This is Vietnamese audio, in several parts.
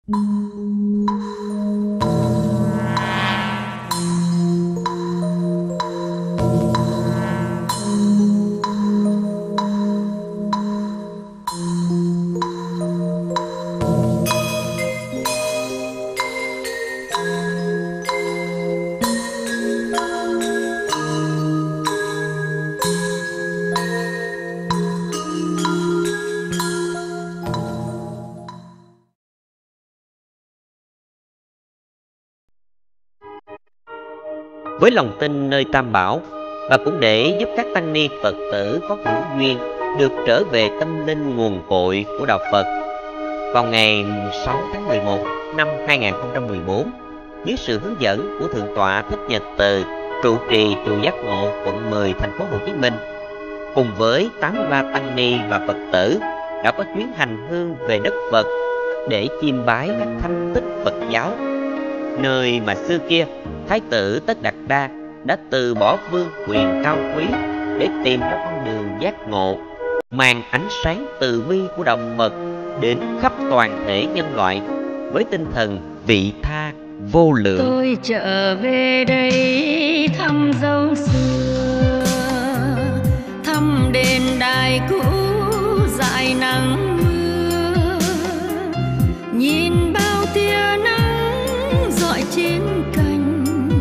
Với lòng tin nơi Tam Bảo, và cũng để giúp các tăng ni Phật tử có hữu duyên được trở về tâm linh nguồn cội của Đạo Phật, vào ngày 6 tháng 11 năm 2014, dưới sự hướng dẫn của Thượng tọa Thích Nhật Từ, trụ trì chùa Giác Ngộ, quận 10, thành phố Hồ Chí Minh, cùng với 83 tăng ni và Phật tử đã có chuyến hành hương về đất Phật để chiêm bái các thanh tích Phật giáo, nơi mà xưa kia Thái tử Tất Đạt Đa đã từ bỏ vương quyền cao quý để tìm ra con đường giác ngộ, mang ánh sáng từ bi của đạo mật đến khắp toàn thể nhân loại với tinh thần vị tha vô lượng. Tôi trở về đây thăm dấu xưa, thăm đền đài cũ dại nắng mưa, nhìn bao tia nắng rọi trên cành,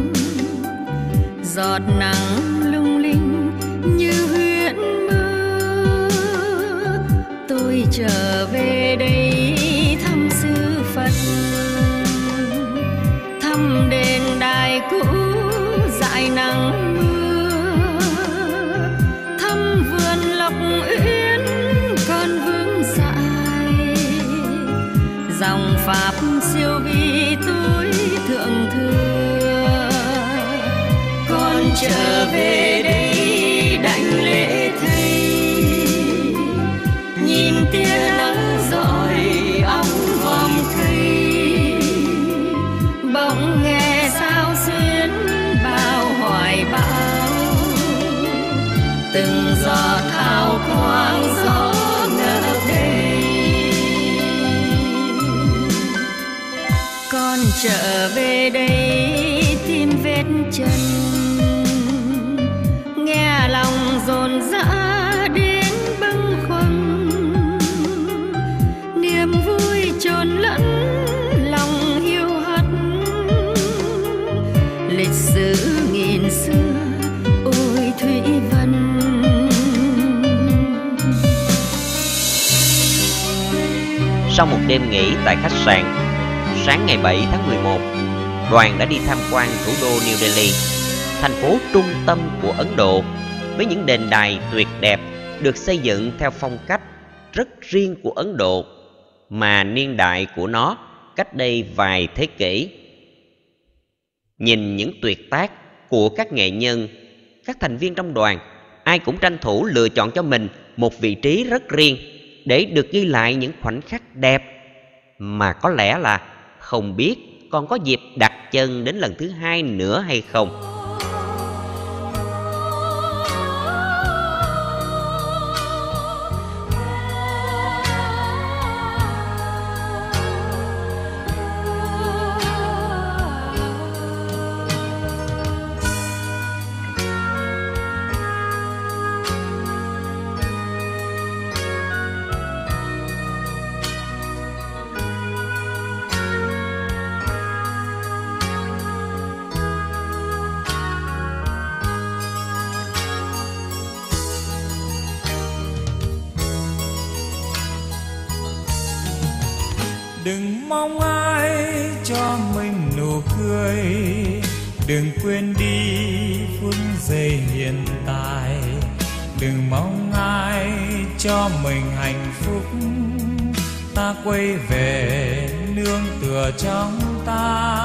giọt nắng lung linh như huyễn mơ. Tôi trở về đây thăm sư Phật, thăm đền đài cũ dại nắng mưa, thăm vườn lộc uyên còn vương dại, dòng pháp siêu vi tôi thượng thừa. Con trở về đây đảnh lễ thầy, nhìn tia nắng rọi óng vòm cây, bỗng nghe sao xuyến bao hoài bão, từng giọt hào quang gió ngập đầy. Con trở về đây tìm vết chân, nghe lòng dồn dã đến bâng khuâng, niềm vui chồn lẫn lòng hiu hắt, lịch sử nghìn xưa ôi Thủy Vân. Sau một đêm nghỉ tại khách sạn, sáng ngày 7 tháng 11, đoàn đã đi tham quan thủ đô New Delhi, thành phố trung tâm của Ấn Độ, với những đền đài tuyệt đẹp được xây dựng theo phong cách rất riêng của Ấn Độ, mà niên đại của nó cách đây vài thế kỷ. Nhìn những tuyệt tác của các nghệ nhân, các thành viên trong đoàn, ai cũng tranh thủ lựa chọn cho mình một vị trí rất riêng để được ghi lại những khoảnh khắc đẹp mà có lẽ là không biết còn có dịp đặt chân đến lần thứ hai nữa hay không. Đừng mong ai cho mình nụ cười, đừng quên đi phút giây hiện tại. Đừng mong ai cho mình hạnh phúc, ta quay về nương tựa trong ta.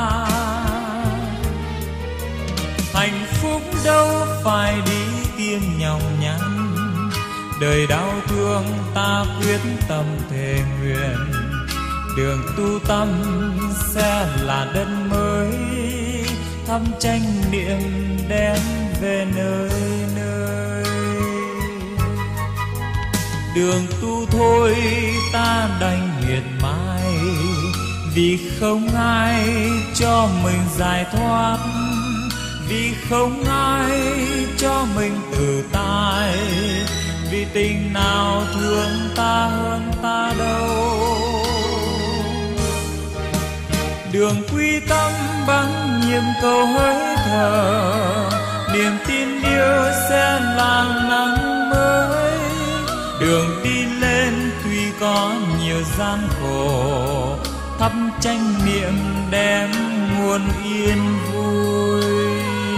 Hạnh phúc đâu phải đi tìm nhọc nhằn, đời đau thương ta quyết tâm thề nguyện. Đường tu tâm sẽ là đất mới, thăm tranh niệm đem về nơi nơi. Đường tu thôi ta đành miệt mài, vì không ai cho mình giải thoát, vì không ai cho mình tự tại, vì tình nào thương ta hơn ta đâu. Đường quy tâm vắng nhiệm câu hơi thở, niềm tin yêu sẽ làng nắng mới. Đường đi lên tuy có nhiều gian khổ, thắp chánh niệm đem nguồn yên vui.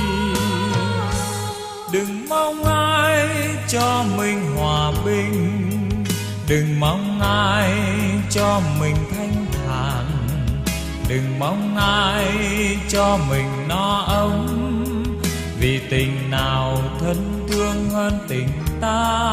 Đừng mong ai cho mình hòa bình, đừng mong ai cho mình thanh thản, đừng mong ai cho mình no ấm, vì tình nào thân thương hơn tình ta.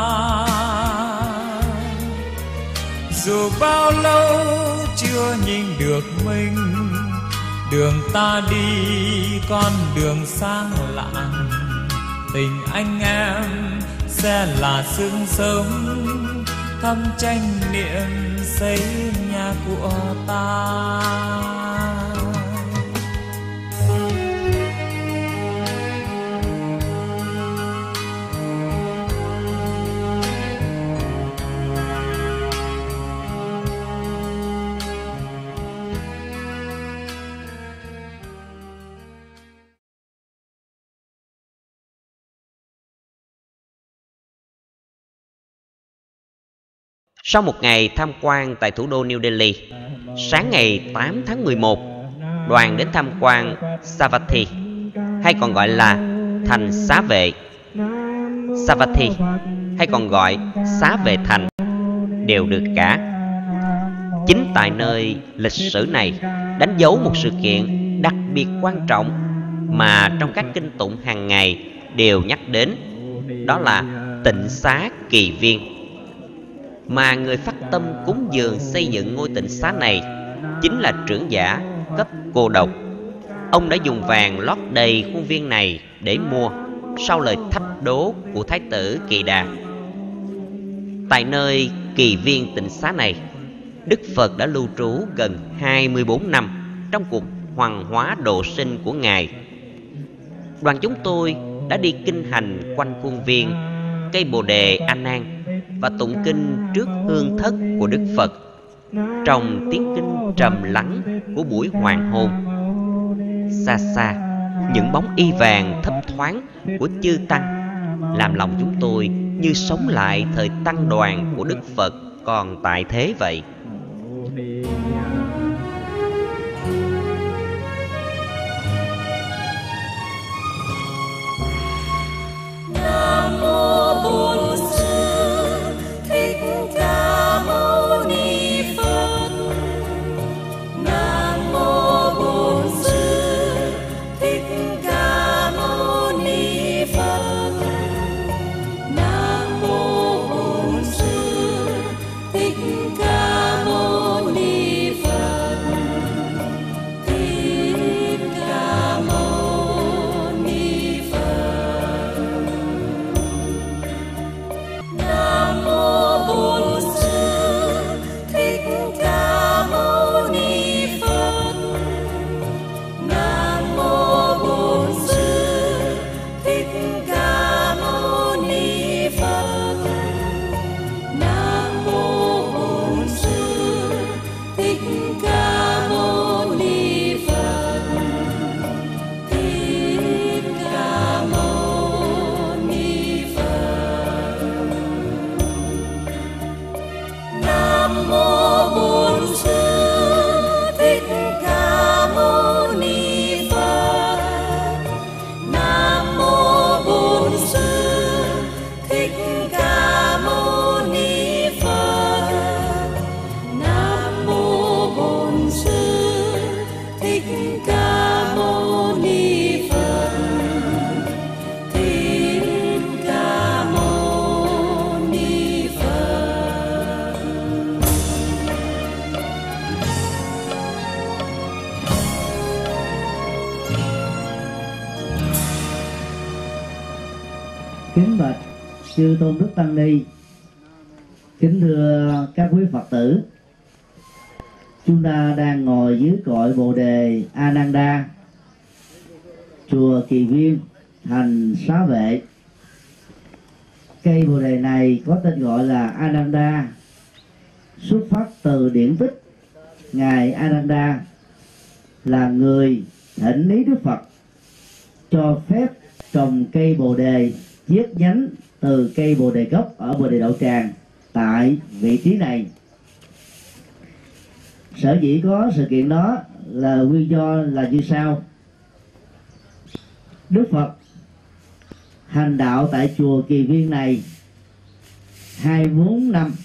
Dù bao lâu chưa nhìn được mình, đường ta đi con đường sang lặng, tình anh em sẽ là xương sống, thăm chánh niệm xây nhà của ta. Sau một ngày tham quan tại thủ đô New Delhi, sáng ngày 8 tháng 11, đoàn đến tham quan Savatthi, hay còn gọi là thành xá vệ. Savatthi, hay còn gọi xá vệ thành, đều được cả. Chính tại nơi lịch sử này đánh dấu một sự kiện đặc biệt quan trọng mà trong các kinh tụng hàng ngày đều nhắc đến, đó là tịnh xá Kỳ Viên. Mà người phát tâm cúng dường xây dựng ngôi tịnh xá này chính là trưởng giả cấp Cô Độc. Ông đã dùng vàng lót đầy khuôn viên này để mua sau lời thách đố của Thái tử Kỳ Đà. Tại nơi Kỳ Viên tịnh xá này, Đức Phật đã lưu trú gần 24 năm trong cuộc hoằng hóa độ sinh của Ngài. Đoàn chúng tôi đã đi kinh hành quanh khuôn viên, cây Bồ Đề A Nan và tụng kinh trước hương thất của Đức Phật, trong tiếng kinh trầm lắng của buổi hoàng hôn. Xa xa, những bóng y vàng thấp thoáng của chư tăng làm lòng chúng tôi như sống lại thời tăng đoàn của Đức Phật còn tại thế vậy. Nam mô Bổn Sư Thích Ca Mâu Ni Phật. Nam mô Bổn Sư Thích Ca Mâu Ni Phật. Nam mô Bổn Sư Thích Ca Mâu Ni Phật. Thích Ca Mâu Ni Phật. Nam mô Bổn Sư Thích Ca Mâu Ni Phật. Nam mô Bổn Sư Thích Ca Mâu Ni Phật. Nam mô Bổn Sư Thích Ca Mâu Ni Phật. Thích Ca Mâu Ni Phật. Nam mô Bổn Sư Thích Ca Mâu Ni Phật. Nam mô Bổn Sư Thích Ca Mâu Ni Phật. Nam mô Bổn Sư Thích Ca Mâu Ni Phật. Thích Ca Mâu Ni Phật. Kính bạch chư tôn đức tăng ni, kính thưa các quý Phật tử, Chúng ta đang ngồi dưới cội Bồ đề Ananda, chùa Kỳ Viên, thành Xá Vệ. Cây bồ đề này có tên gọi là Ananda, xuất phát từ điển tích ngài Ananda là người thỉnh lý Đức Phật cho phép trồng cây bồ đề chiết nhánh từ cây bồ đề gốc ở Bồ Đề Đậu Tràng tại vị trí này. Sở dĩ có sự kiện đó là nguyên do là như sau. Đức Phật hành đạo tại chùa Kỳ Viên này 24 năm.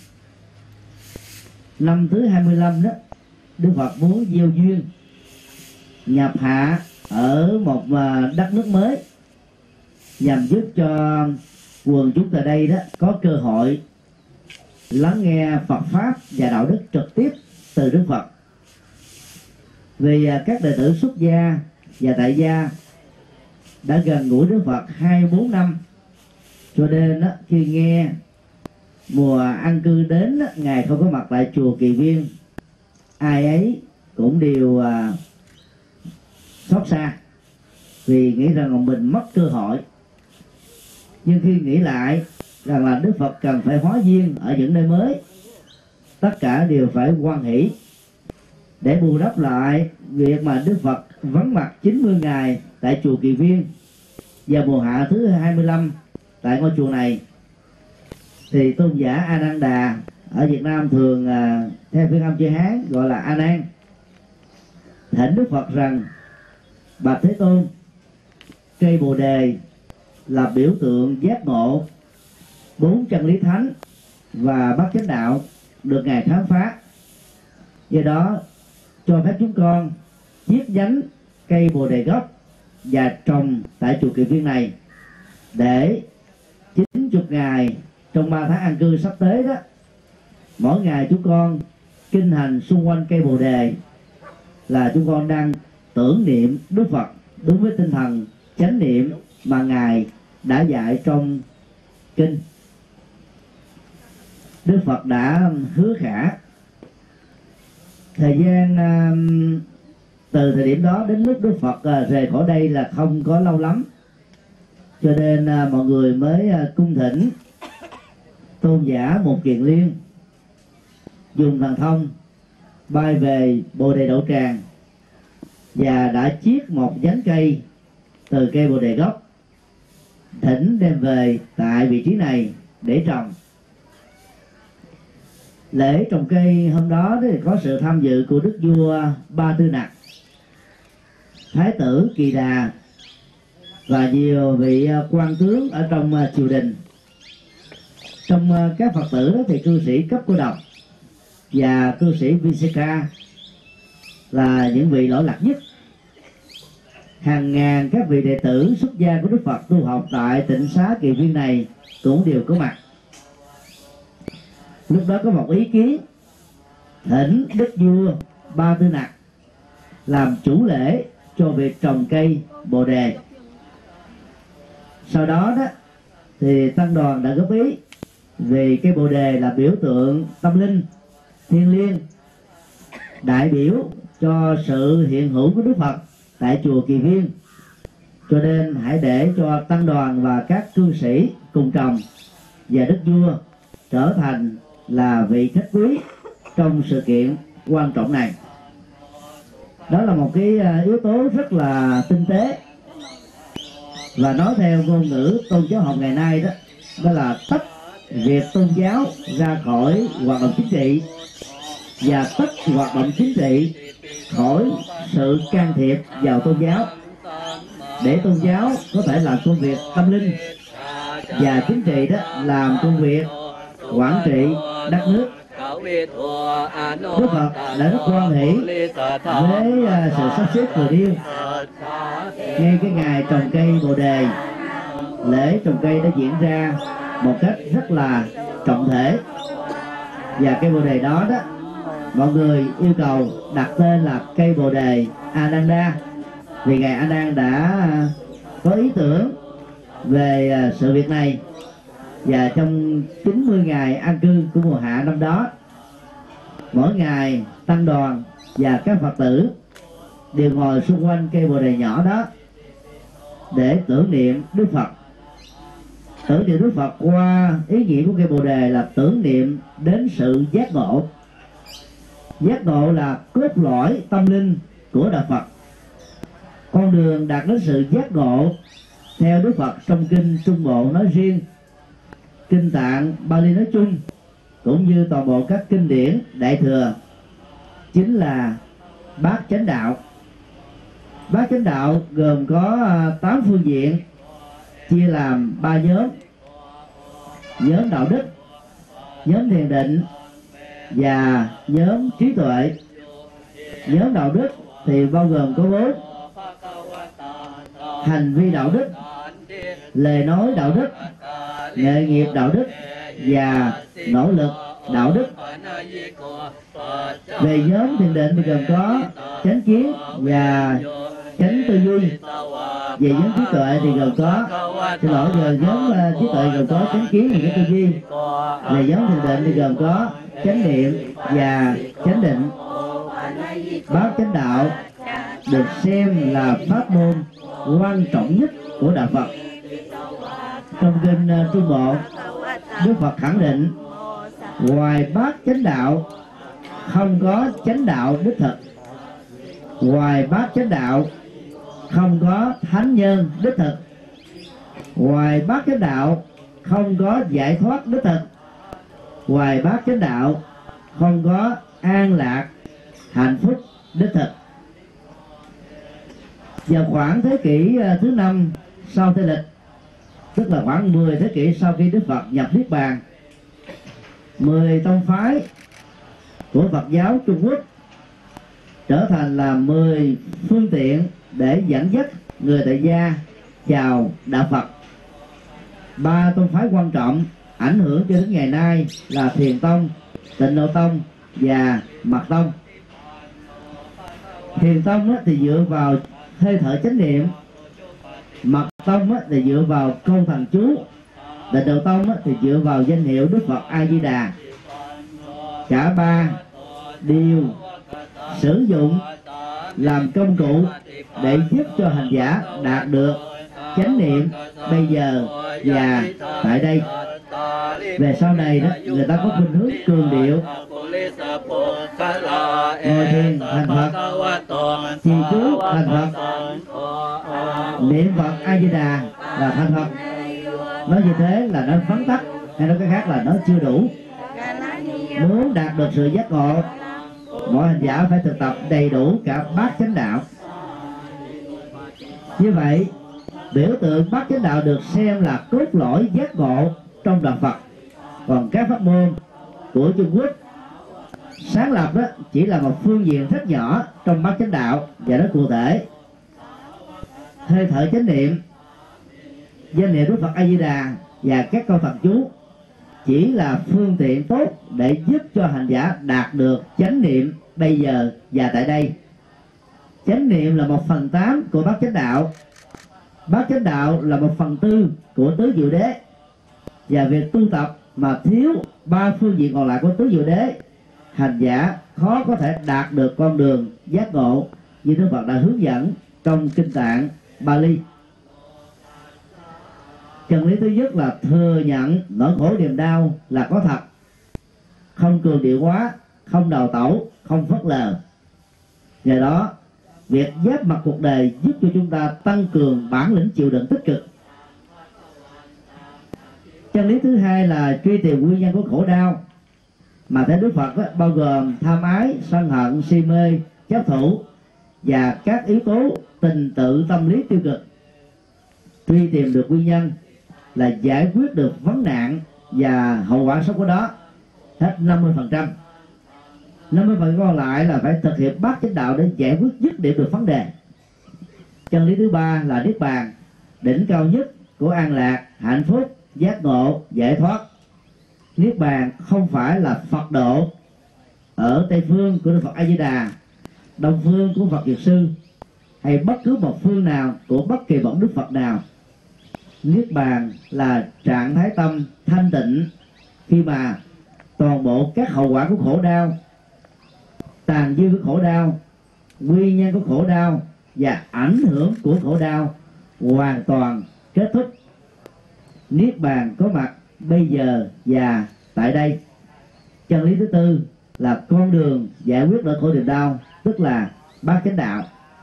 Năm thứ 25 đó, Đức Phật muốn gieo duyên nhập hạ ở một đất nước mới, nhằm giúp cho quần chúng tại đây đó có cơ hội lắng nghe Phật pháp và đạo đức trực tiếp từ Đức Phật. Vì các đệ tử xuất gia và tại gia đã gần gũi Đức Phật 24 năm, cho nên đó, khi nghe mùa an cư đến đó, ngài không có mặt tại chùa Kỳ Viên, ai ấy cũng đều xót xa vì nghĩ rằng mình mất cơ hội. Nhưng khi nghĩ lại rằng là Đức Phật cần phải hóa duyên ở những nơi mới, tất cả đều phải hoan hỷ để bù đắp lại việc mà Đức Phật vắng mặt 90 ngày tại chùa Kỳ Viên và mùa hạ thứ 25 tại ngôi chùa này. Thì tôn giả Ananda ở Việt Nam thường theo phiên âm chữ Hán gọi là A Nan, thỉnh Đức Phật rằng: bạch Thế Tôn, cây bồ đề là biểu tượng giác ngộ 4 chân lý thánh và bát chánh đạo được ngài khám phá. Do đó cho phép chúng con chiết nhánh cây bồ đề gốc và trồng tại chùa Kỳ Viên này, để 90 ngày trong 3 tháng an cư sắp tới đó, mỗi ngày chúng con kinh hành xung quanh cây bồ đề là chúng con đang tưởng niệm Đức Phật đúng với tinh thần chánh niệm mà ngài đã dạy trong kinh. Đức Phật đã hứa khả. Thời gian từ thời điểm đó đến lúc Đức Phật rời khỏi đây là không có lâu lắm, cho nên mọi người mới cung thỉnh tôn giả Một Kiền Liên dùng thần thông bay về Bồ Đề Đậu Tràng và đã chiết một nhánh cây từ cây bồ đề gốc, thỉnh đem về tại vị trí này để trồng. Lễ trồng cây hôm đó thì có sự tham dự của Đức Vua Ba Tư Nặc, Thái tử Kỳ Đà và nhiều vị quan tướng ở trong triều đình. Trong các Phật tử đó thì cư sĩ cấp cô độc và cư sĩ Viseka là những vị lỗi lạc nhất. Hàng ngàn các vị đệ tử xuất gia của Đức Phật tu học tại tịnh xá Kỳ Viên này cũng đều có mặt. Lúc đó có một ý kiến thỉnh Đức Vua Ba Tư Nặc làm chủ lễ cho việc trồng cây bồ đề. Sau đó thì tăng đoàn đã góp ý vì cây bồ đề là biểu tượng tâm linh thiêng liêng, đại biểu cho sự hiện hữu của Đức Phật tại chùa Kỳ Viên, cho nên hãy để cho tăng đoàn và các cư sĩ cùng trồng, và Đức Vua trở thành là vị khách quý trong sự kiện quan trọng này. Đó là một cái yếu tố rất là tinh tế, và nói theo ngôn ngữ tôn giáo học ngày nay đó, đó là tách việc tôn giáo ra khỏi hoạt động chính trị và tách hoạt động chính trị khỏi sự can thiệp vào tôn giáo, để tôn giáo có thể làm công việc tâm linh và chính trị đó làm công việc quản trị đất nước. Đức Phật đã rất hoan hỷ với sự sắp xếp vừa điêu. Ngay cái ngày trồng cây bồ đề, lễ trồng cây đã diễn ra một cách rất là trọng thể, và cây bồ đề đó mọi người yêu cầu đặt tên là cây bồ đề Ananda, vì ngài A Nan đã có ý tưởng về sự việc này. Và trong 90 ngày an cư của mùa hạ năm đó, mỗi ngày tăng đoàn và các Phật tử đều ngồi xung quanh cây bồ đề nhỏ đó để tưởng niệm Đức Phật. Tưởng niệm Đức Phật qua ý nghĩa của cây bồ đề là tưởng niệm đến sự giác ngộ. Giác ngộ là cốt lõi tâm linh của đạo Phật. Con đường đạt đến sự giác ngộ theo Đức Phật trong kinh Trung Bộ nói riêng, kinh Tạng Bali nói chung, cũng như toàn bộ các kinh điển Đại Thừa, chính là bát chánh đạo. Bát chánh đạo gồm có 8 phương diện, chia làm 3 nhóm: nhóm đạo đức, nhóm thiền định và nhóm trí tuệ. Nhóm đạo đức thì bao gồm có 4: hành vi đạo đức, lời nói đạo đức, nghề nghiệp đạo đức và nỗ lực đạo đức. Về nhóm thiền định thì gồm có chánh kiến và chánh tư duy. Về nhóm trí tuệ thì gồm có về nhóm trí tuệ gồm có chánh kiến và chánh tư duy. Về nhóm thiền định thì gồm có chánh niệm và chánh định. Bát chánh đạo được xem là pháp môn quan trọng nhất của đạo Phật. Trong kinh Trung Bộ, Đức Phật khẳng định ngoài bát chánh đạo không có chánh đạo đích thực. Ngoài bát chánh đạo không có thánh nhân đích thực. Ngoài bát chánh đạo không có giải thoát đích thực. Ngoài bát chánh đạo không có an lạc hạnh phúc đích thực. Vào khoảng thế kỷ thứ 5 sau Tây lịch, tức là khoảng 10 thế kỷ sau khi Đức Phật nhập Niết Bàn, 10 tông phái của Phật giáo Trung Quốc trở thành là 10 phương tiện để dẫn dắt người tại gia chào đạo Phật. 3 tông phái quan trọng ảnh hưởng cho đến ngày nay là Thiền Tông, Tịnh Độ Tông và Mật Tông. Thiền Tông thì dựa vào hơi thở chánh niệm, Mật Tông thì dựa vào câu thần chú, Tịnh Độ Tông thì dựa vào danh hiệu Đức Phật A Di Đà. Cả ba đều sử dụng làm công cụ để giúp cho hành giả đạt được chánh niệm bây giờ và tại đây. Về sau này đó, người ta có khuynh hướng cường điệu ngồi thiền thành Phật, trì chú thành Phật, niệm Phật A Di Đà là thành Phật. Nói như thế là nó vắn tắt, hay nói cái khác là nó chưa đủ. Muốn đạt được sự giác ngộ, mọi hành giả phải thực tập đầy đủ cả bát chánh đạo. Như vậy, biểu tượng bát chánh đạo được xem là cốt lõi giác ngộ trong đạo Phật. Còn các pháp môn của Trung Quốc sáng lập đó chỉ là một phương diện rất nhỏ trong bát chánh đạo, và nó cụ thể hơi thở chánh niệm, danh hiệu Đức Phật A Di Đà và các câu thần chú chỉ là phương tiện tốt để giúp cho hành giả đạt được chánh niệm bây giờ và tại đây. Chánh niệm là 1/8 của bát chánh đạo. Bát chánh đạo là 1/4 của tứ diệu đế. Và việc tu tập mà thiếu 3 phương diện còn lại của tứ diệu đế, hành giả khó có thể đạt được con đường giác ngộ như Đức Phật đã hướng dẫn trong kinh Tạng Bali. Chân lý thứ nhất là thừa nhận nỗi khổ niềm đau là có thật, không cường điệu quá, không đào tẩu, không phớt lờ. Nhờ đó, việc giáp mặt cuộc đời giúp cho chúng ta tăng cường bản lĩnh chịu đựng tích cực. Chân lý thứ hai là truy tìm nguyên nhân của khổ đau, mà theo Đức Phật đó, bao gồm tham ái, sân hận, si mê, chấp thủ và các yếu tố tình tự tâm lý tiêu cực. Truy tìm được nguyên nhân là giải quyết được vấn nạn và hậu quả sống của đó hết 50%. 50% còn lại là phải thực hiện bát chánh đạo để giải quyết dứt điểm được vấn đề. Chân lý thứ ba là Niết Bàn, đỉnh cao nhất của an lạc, hạnh phúc, giác ngộ, giải thoát. Niết Bàn không phải là Phật độ ở Tây phương của Đức Phật A Di Đà, Đông phương của Phật Dược Sư, hay bất cứ một phương nào của bất kỳ một Đức Phật nào. Niết Bàn là trạng thái tâm thanh tịnh khi mà toàn bộ các hậu quả của khổ đau tàn dư của khổ đau, nguyên nhân của khổ đau và ảnh hưởng của khổ đau hoàn toàn kết thúc. Niết bàn có mặt bây giờ và tại đây. Chân lý thứ tư là con đường giải quyết nỗi khổ niềm đau, tức là bát chánh đạo.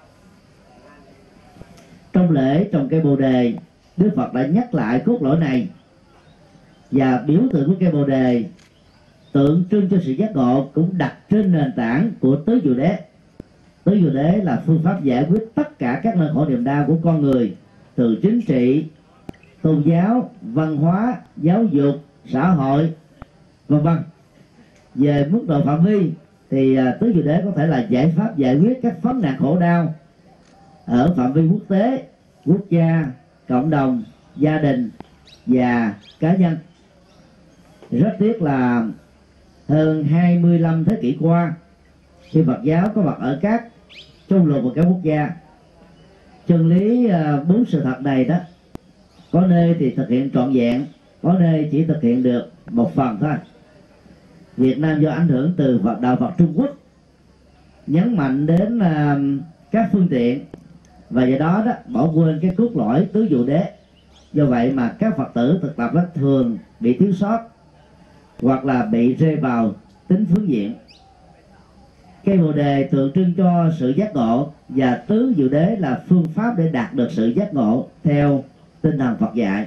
Trong lễ trồng cây Bồ đề, Đức Phật đã nhắc lại cốt lõi này, và biểu tượng của cây Bồ đề tượng trưng cho sự giác ngộ cũng đặt trên nền tảng của tứ diệu đế. Tứ diệu đế là phương pháp giải quyết tất cả các nỗi khổ niềm đau của con người, từ chính trị, tôn giáo, văn hóa, giáo dục, xã hội, vân vân. Về mức độ phạm vi thì tứ diệu đế có thể là giải pháp giải quyết các vấn nạn khổ đau ở phạm vi quốc tế, quốc gia, cộng đồng, gia đình và cá nhân. Rất tiếc là hơn 25 thế kỷ qua, khi Phật giáo có mặt ở các trung lục và các quốc gia, chân lý bốn sự thật này đó, có nơi thì thực hiện trọn vẹn, có nơi chỉ thực hiện được một phần thôi. Việt Nam do ảnh hưởng từ đạo Phật Trung Quốc nhấn mạnh đến các phương tiện, và do đó bỏ quên cái cốt lõi tứ diệu đế. Do vậy mà các Phật tử thực tập rất thường bị thiếu sót hoặc là bị rơi vào tính phương diện. Cây Bồ đề tượng trưng cho sự giác ngộ, và tứ diệu đế là phương pháp để đạt được sự giác ngộ theo tinh thần Phật dạy.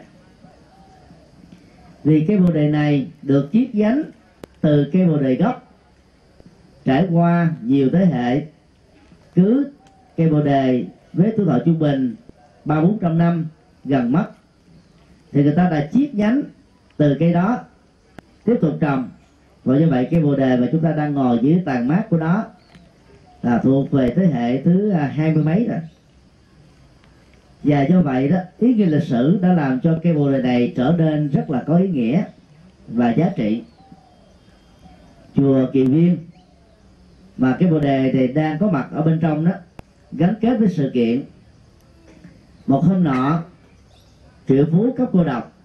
Vì cây Bồ đề này được chiết nhánh từ cây Bồ đề gốc, trải qua nhiều thế hệ, cứ cây Bồ đề với tuổi thọ trung bình 300-400 năm gần mất, thì người ta đã chiết nhánh từ cây đó tiếp tục trồng. Và như vậy cây Bồ đề mà chúng ta đang ngồi dưới tàn mát của nó là thuộc về thế hệ thứ 20 mấy rồi. Và do vậy đó, ý nghĩa lịch sử đã làm cho cây Bồ đề này trở nên rất là có ý nghĩa và giá trị. Chùa Kỳ Viên mà cái Bồ đề thì đang có mặt ở bên trong đó, gắn kết với sự kiện một hôm nọ triệu phú cấp cô độc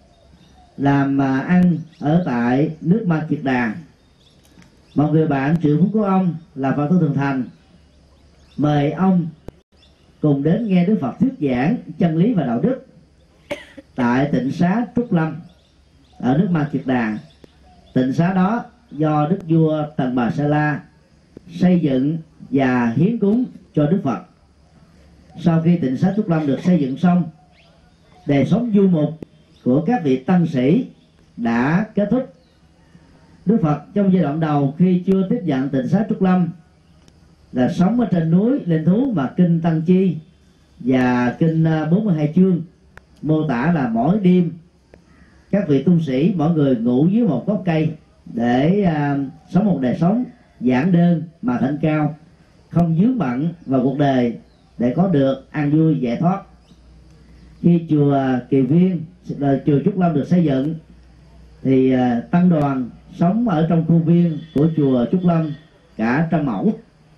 làm ăn ở tại nước Ma Kiệt Đà. Một người bạn triệu phú của ông là Phật tử Thường Thành mời ông cùng đến nghe Đức Phật thuyết giảng chân lý và đạo đức tại tịnh xá Trúc Lâm ở nước Ma Kiệt Đà. Tịnh xá đó do Đức vua Tần Bà Sa La xây dựng và hiến cúng cho Đức Phật. Sau khi tịnh xá Trúc Lâm được xây dựng xong, đời sống du mục của các vị tăng sĩ đã kết thúc. Đức Phật trong giai đoạn đầu khi chưa tiếp nhận tịnh xá Trúc Lâm là sống ở trên núi Linh Thú, mà kinh Tăng Chi và kinh 42 chương mô tả là mỗi đêm các vị tu sĩ mỗi người ngủ dưới một gốc cây để sống một đời sống giản đơn mà thanh cao, không vướng bận vào cuộc đời để có được an vui giải thoát. Khi chùa Kỳ Viên, chùa Trúc Lâm được xây dựng thì tăng đoàn sống ở trong khuôn viên của chùa Trúc Lâm cả 100 mẫu.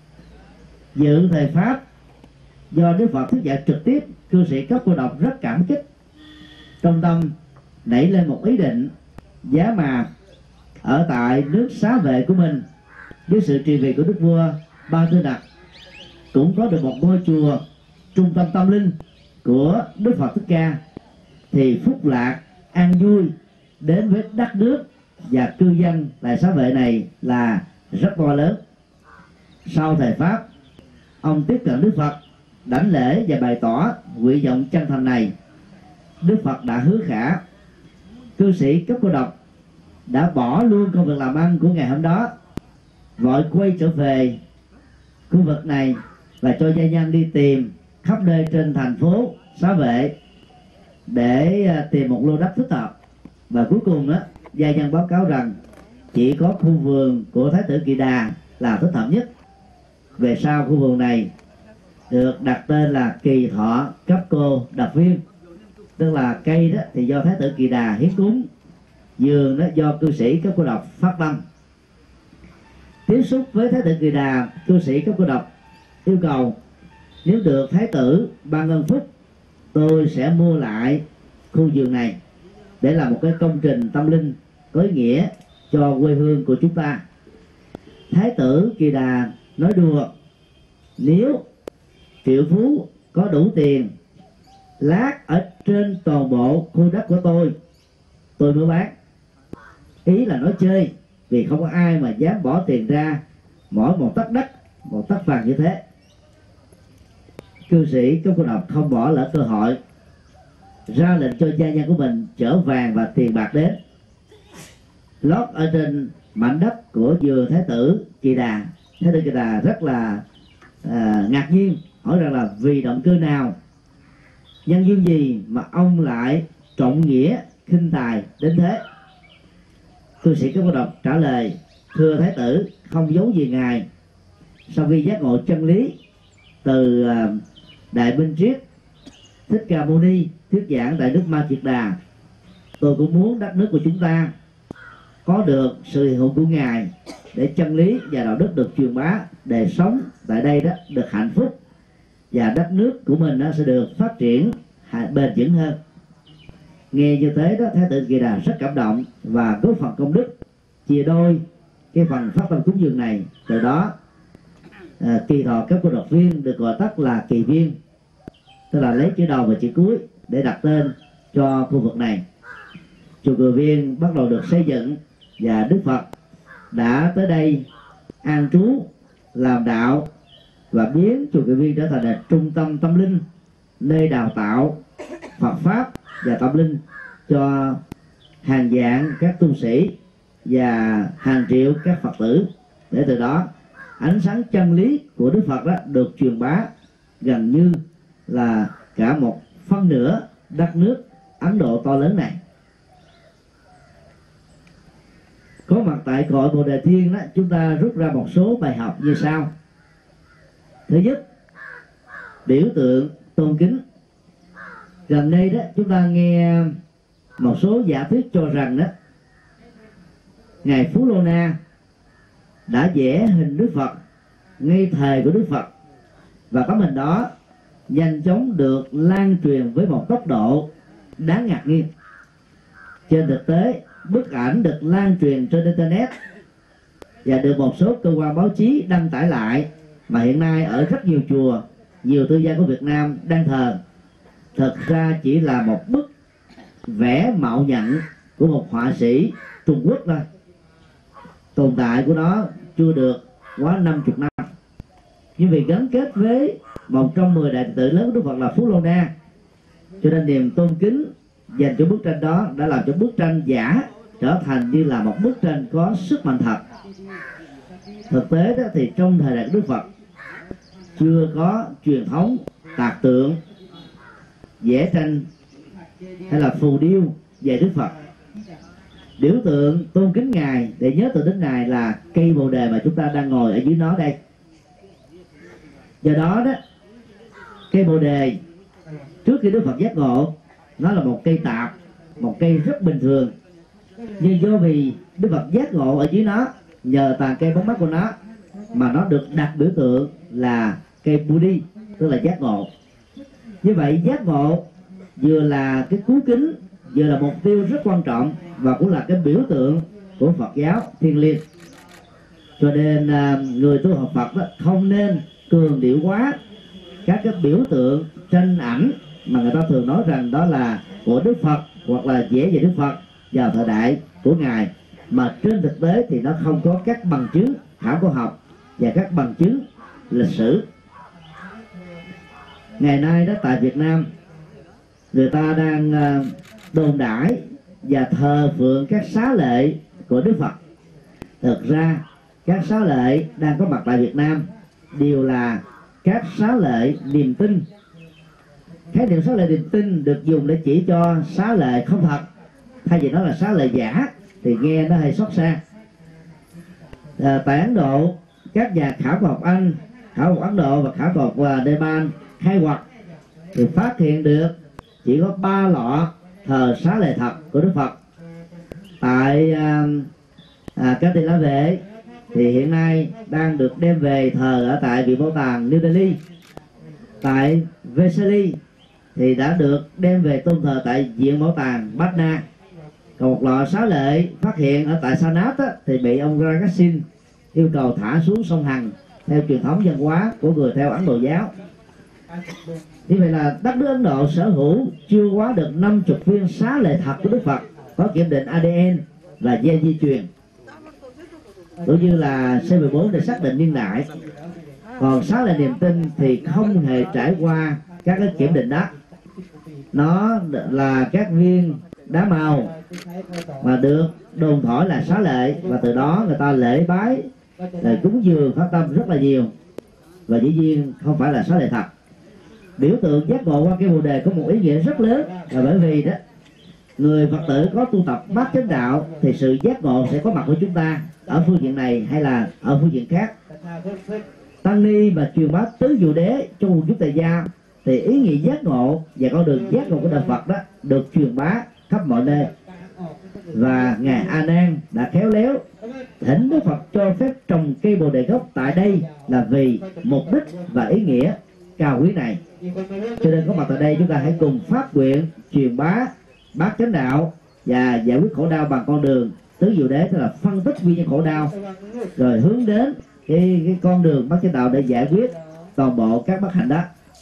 Dự thầy pháp do Đức Phật thuyết giảng trực tiếp, cư sĩ cấp cô độc rất cảm kích, trong tâm nảy lên một ý định giá mà ở tại nước xá vệ của mình dưới sự trì vì của Đức vua Ba Tư Nặc cũng có được một ngôi chùa trung tâm tâm linh của Đức Phật Thích Ca, thì phúc lạc an vui đến với đất nước và cư dân tại xá vệ này là rất to lớn. Sau thầy pháp, ông tiếp cận Đức Phật đảnh lễ và bày tỏ nguyện vọng chân thành này. Đức Phật đã hứa khả. Cư sĩ cấp cô độc đã bỏ luôn công việc làm ăn của ngày hôm đó, vội quay trở về khu vực này và cho gia nhân đi tìm khắp nơi trên thành phố xá vệ để tìm một lô đất thích hợp. Và cuối cùng đó, gia nhân báo cáo rằng chỉ có khu vườn của Thái tử Kỳ Đà là thích hợp nhất. Về sau khu vườn này được đặt tên là Kỳ Thọ Cấp Cô Độc Viên, tức là cây đó thì do Thái tử Kỳ Đà hiến cúng, vườn đó do cư sĩ cấp cô độc phát tâm. Tiếp xúc với Thái tử Kỳ Đà, cư sĩ cấp cô độc yêu cầu nếu được Thái tử ban ân phúc, tôi sẽ mua lại khu vườn này để làm một cái công trình tâm linh có ý nghĩa cho quê hương của chúng ta. Thái tử Kỳ Đà nói đùa: nếu triệu phú có đủ tiền lát ở trên toàn bộ khu đất của tôi mới bán. Ý là nói chơi, vì không có ai mà dám bỏ tiền ra mỗi một tấc đất, một tấc vàng như thế. Cư sĩ Cống Cô Độc không bỏ lỡ cơ hội, ra lệnh cho gia nhân của mình chở vàng và tiền bạc đến, lót ở trên mảnh đất của vua Thái tử Kỳ Đà. Thái tử Kỳ Đà rất là ngạc nhiên, hỏi rằng là vì động cơ nào, nhân duyên gì mà ông lại trọng nghĩa khinh tài đến thế. Cư sĩ Cống Cô Độc trả lời: thưa Thái tử, không giấu gì ngài, sau khi giác ngộ chân lý từ Đại Minh Triết Thích Ca Mâu Ni thuyết giảng tại nước Ma Kiệt Đà, tôi cũng muốn đất nước của chúng ta có được sự hiện hữu của ngài, để chân lý và đạo đức được truyền bá, đời sống tại đây đó được hạnh phúc, và đất nước của mình nó sẽ được phát triển bền vững hơn. Nghe như thế đó, Thái tử Kỳ Đà rất cảm động và góp phần công đức, chia đôi cái phần phát tâm cúng dường này. Từ đó Kỳ Thọ các cô độc viên được gọi tắt là Kỳ Viên, tức là lấy chữ đầu và chữ cuối để đặt tên cho khu vực này. Chùa Kỳ Viên bắt đầu được xây dựng và Đức Phật đã tới đây an trú làm đạo và biến chùa Kỳ Viên trở thành là trung tâm tâm linh, nơi đào tạo Phật pháp và tâm linh cho hàng vạn các tu sĩ và hàng triệu các Phật tử, để từ đó ánh sáng chân lý của Đức Phật đó được truyền bá gần như là cả một phân nửa đất nước Ấn Độ to lớn này. Có mặt tại cội Bồ Đề Thiên đó, chúng ta rút ra một số bài học như sau. Thứ nhất, biểu tượng tôn kính. Gần đây đó chúng ta nghe một số giả thuyết cho rằng đó ngài Phú Lô Na đã vẽ hình Đức Phật ngay thời của Đức Phật, và tấm hình đó nhanh chóng được lan truyền với một tốc độ đáng ngạc nhiên. Trên thực tế, bức ảnh được lan truyền trên internet và được một số cơ quan báo chí đăng tải lại, mà hiện nay ở rất nhiều chùa, nhiều tư gia của Việt Nam đang thờ, thực ra chỉ là một bức vẽ mạo nhận của một họa sĩ Trung Quốc thôi. Tồn tại của nó chưa được quá 50 năm. Nhưng vì gắn kết với một trong 10 đại đệ tử lớn của Đức Phật là Phú Lô Na, cho nên niềm tôn kính dành cho bức tranh đó đã làm cho bức tranh giả trở thành như là một bức tranh có sức mạnh thật. Thực tế đó thì trong thời đại Đức Phật chưa có truyền thống tạc tượng, vẽ tranh hay là phù điêu về Đức Phật. Biểu tượng tôn kính ngài để nhớ từ đến ngài là cây bồ đề mà chúng ta đang ngồi ở dưới nó đây. Do đó đó, cây bồ đề trước khi Đức Phật giác ngộ, nó là một cây tạp, một cây rất bình thường. Nhưng do vì Đức Phật giác ngộ ở dưới nó, nhờ tàn cây bóng mắt của nó mà nó được đặt biểu tượng là cây Budi, tức là giác ngộ. Như vậy giác ngộ vừa là cái cú kính, vừa là mục tiêu rất quan trọng, và cũng là cái biểu tượng của Phật giáo thiêng liêng. Cho nên người tu học Phật đó, không nên cường điệu quá các cái biểu tượng tranh ảnh mà người ta thường nói rằng đó là của Đức Phật hoặc là vẽ về Đức Phật vào thời đại của ngài, mà trên thực tế thì nó không có các bằng chứng khảo cổ học và các bằng chứng lịch sử. Ngày nay đó tại Việt Nam, người ta đang đồn đãi và thờ phượng các xá lệ của Đức Phật. Thực ra các xá lệ đang có mặt tại Việt Nam đều là các xá lệ niềm tin. Khái niệm xá lệ niềm tin được dùng để chỉ cho xá lệ không thật, thay vì nó là xá lệ giả thì nghe nó hơi xót xa. Tại Ấn Độ, các nhà khảo cổ học Anh, khảo cổ học Ấn Độ và khảo cổ học Nepal khai quật thì phát hiện được chỉ có 3 lọ thờ xá lệ thật của Đức Phật. Tại các Tỳ La Vệ thì hiện nay đang được đem về thờ ở tại Viện Bảo tàng New Delhi. Tại Vesali thì đã được đem về tôn thờ tại Viện Bảo tàng Patna. Còn một lọ xá lệ phát hiện ở tại Sanat thì bị ông Ragasin yêu cầu thả xuống sông Hằng theo truyền thống văn hóa của người theo Ấn Độ giáo. Như vậy là đất nước Ấn Độ sở hữu chưa quá được 50 viên xá lệ thật của Đức Phật có kiểm định ADN và gen di truyền, cũng như là C14 để xác định niên đại. Còn xá lệ niềm tin thì không hề trải qua các cái kiểm định đó. Nó là các viên đá màu mà được đồn thổi là xá lệ, và từ đó người ta lễ bái, rồi cúng dường phát tâm rất là nhiều, và dĩ nhiên không phải là xá lệ thật. Biểu tượng giác ngộ qua cái bồ đề có một ý nghĩa rất lớn, là bởi vì đó người Phật tử có tu tập bát chánh đạo thì sự giác ngộ sẽ có mặt của chúng ta ở phương diện này hay là ở phương diện khác. Tăng ni mà truyền bá tứ diệu đế trong quần chúng tại gia thì ý nghĩa giác ngộ và con đường giác ngộ của đạo Phật đó được truyền bá khắp mọi nơi. Và ngài A Nan đã khéo léo thỉnh Đức Phật cho phép trồng cây bồ đề gốc tại đây là vì mục đích và ý nghĩa cao quý này. Cho nên có mặt tại đây, chúng ta hãy cùng phát nguyện truyền bá bát chánh đạo và giải quyết khổ đau bằng con đường tứ diệu đế, tức là phân tích nguyên nhân khổ đau rồi hướng đến cái con đường bát chánh đạo để giải quyết toàn bộ các bất hạnh đó.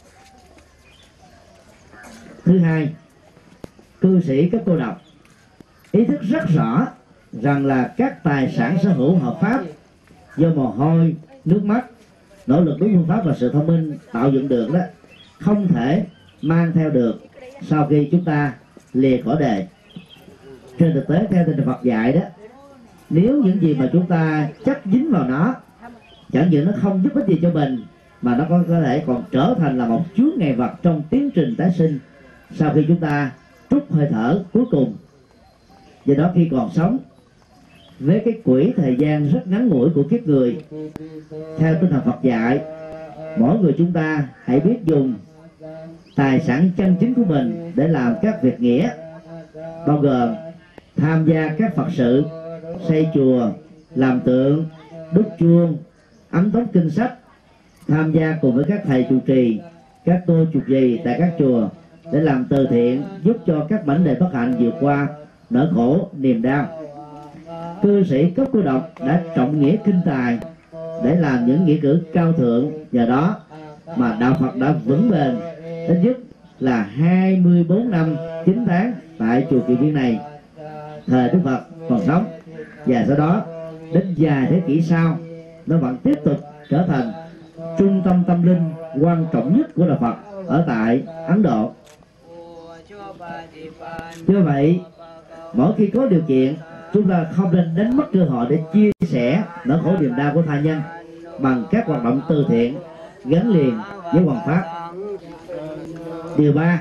Thứ hai, cư sĩ cấp cô độc ý thức rất rõ rằng là các tài sản sở hữu hợp pháp do mồ hôi, nước mắt, nỗ lực đúng phương pháp và sự thông minh tạo dựng được đó, không thể mang theo được sau khi chúng ta lìa cõi đời. Trên thực tế theo tinh Phật dạy đó, nếu những gì mà chúng ta chấp dính vào nó, chẳng những nó không giúp ích gì cho mình, mà nó có thể còn trở thành là một chướng ngại vật trong tiến trình tái sinh sau khi chúng ta trút hơi thở cuối cùng. Do đó khi còn sống, với cái quỹ thời gian rất ngắn ngủi của kiếp người, theo tinh thần Phật dạy, mỗi người chúng ta hãy biết dùng tài sản chân chính của mình để làm các việc nghĩa, bao gồm tham gia các Phật sự, xây chùa, làm tượng, đúc chuông, ấn tống kinh sách, tham gia cùng với các thầy trụ trì, các cô trụ trì tại các chùa để làm từ thiện, giúp cho các mảnh đề bất hạnh vượt qua nỗi khổ niềm đau. Cư sĩ cấp cô độc đã trọng nghĩa kinh tài để làm những nghĩa cử cao thượng, nhờ đó mà đạo Phật đã vững bền ít nhất là 24 năm 9 tháng tại chùa Kỳ Viên này thời Đức Phật còn sống, và sau đó đến vài thế kỷ sau nó vẫn tiếp tục trở thành trung tâm tâm linh quan trọng nhất của đạo Phật ở tại Ấn Độ. Như vậy, mỗi khi có điều kiện, chúng ta không nên đánh mất cơ hội để chia sẻ nỗi khổ niềm đau của tha nhân bằng các hoạt động từ thiện gắn liền với hoằng pháp. Điều 3,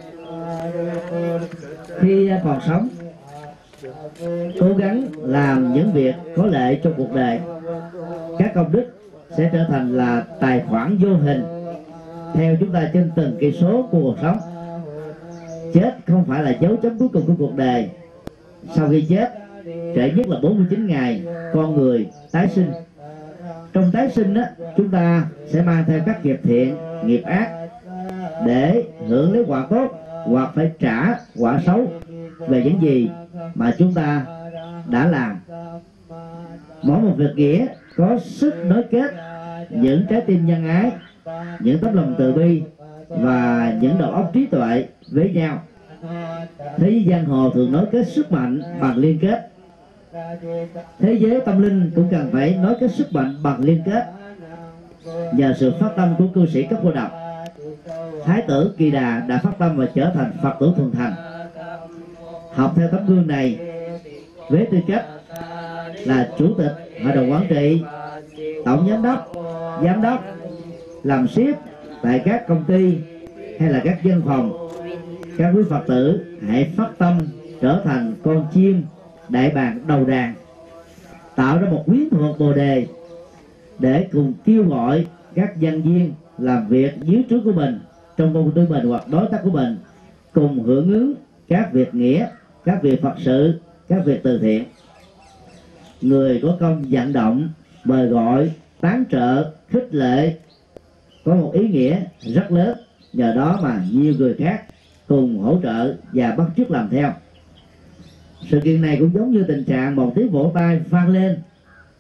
khi còn sống, cố gắng làm những việc có lợi cho cuộc đời. Các công đức sẽ trở thành là tài khoản vô hình theo chúng ta trên từng cây số của cuộc sống. Chết không phải là dấu chấm cuối cùng của cuộc đời. Sau khi chết, trễ nhất là 49 ngày, con người tái sinh. Trong tái sinh đó, chúng ta sẽ mang theo các nghiệp thiện, nghiệp ác để hưởng lấy quả tốt hoặc phải trả quả xấu về những gì mà chúng ta đã làm. Mỗi một việc nghĩa có sức nối kết những trái tim nhân ái, những tấm lòng từ bi và những đầu óc trí tuệ với nhau. Thế giới giang hồ thường nối kết sức mạnh bằng liên kết. Thế giới tâm linh cũng cần phải nối kết sức mạnh bằng liên kết. Nhờ sự phát tâm của cư sĩ cấp cô độc, Thái tử Kỳ Đà đã phát tâm và trở thành Phật tử thuần thành. Học theo tấm gương này, với tư cách là chủ tịch hội đồng quản trị, tổng giám đốc, làm ship tại các công ty hay là các văn phòng, các quý Phật tử hãy phát tâm trở thành con chim đại bàng đầu đàn, tạo ra một quyến thuộc bồ đề để cùng kêu gọi các nhân viên làm việc dưới trướng của mình, trong công ty mình hoặc đối tác của mình, cùng hưởng ứng các việc nghĩa, các việc Phật sự, các việc từ thiện. Người có công vận động, mời gọi, tán trợ, khích lệ có một ý nghĩa rất lớn. Nhờ đó mà nhiều người khác cùng hỗ trợ và bắt chước làm theo. Sự kiện này cũng giống như tình trạng một tiếng vỗ tay vang lên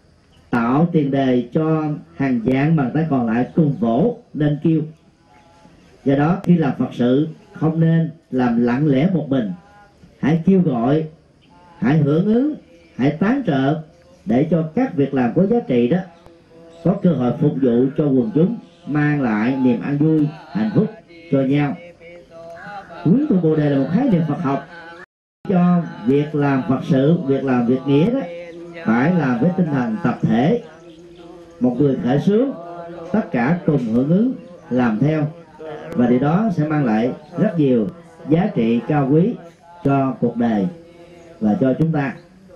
tạo tiền đề cho hàng vạn bàn tay còn lại cùng vỗ nên kêu. Do đó khi làm Phật sự không nên làm lặng lẽ một mình, hãy kêu gọi, hãy hưởng ứng, hãy tán trợ để cho các việc làm có giá trị đó có cơ hội phục vụ cho quần chúng, mang lại niềm an vui, hạnh phúc cho nhau. Quyến tụ Bồ Đề là một khái niệm Phật học cho việc làm Phật sự, việc làm việc nghĩa đó phải làm với tinh thần tập thể. Một người khởi xướng, tất cả cùng hưởng ứng làm theo, và điều đó sẽ mang lại rất nhiều giá trị cao quý cho cuộc đời và cho chúng ta.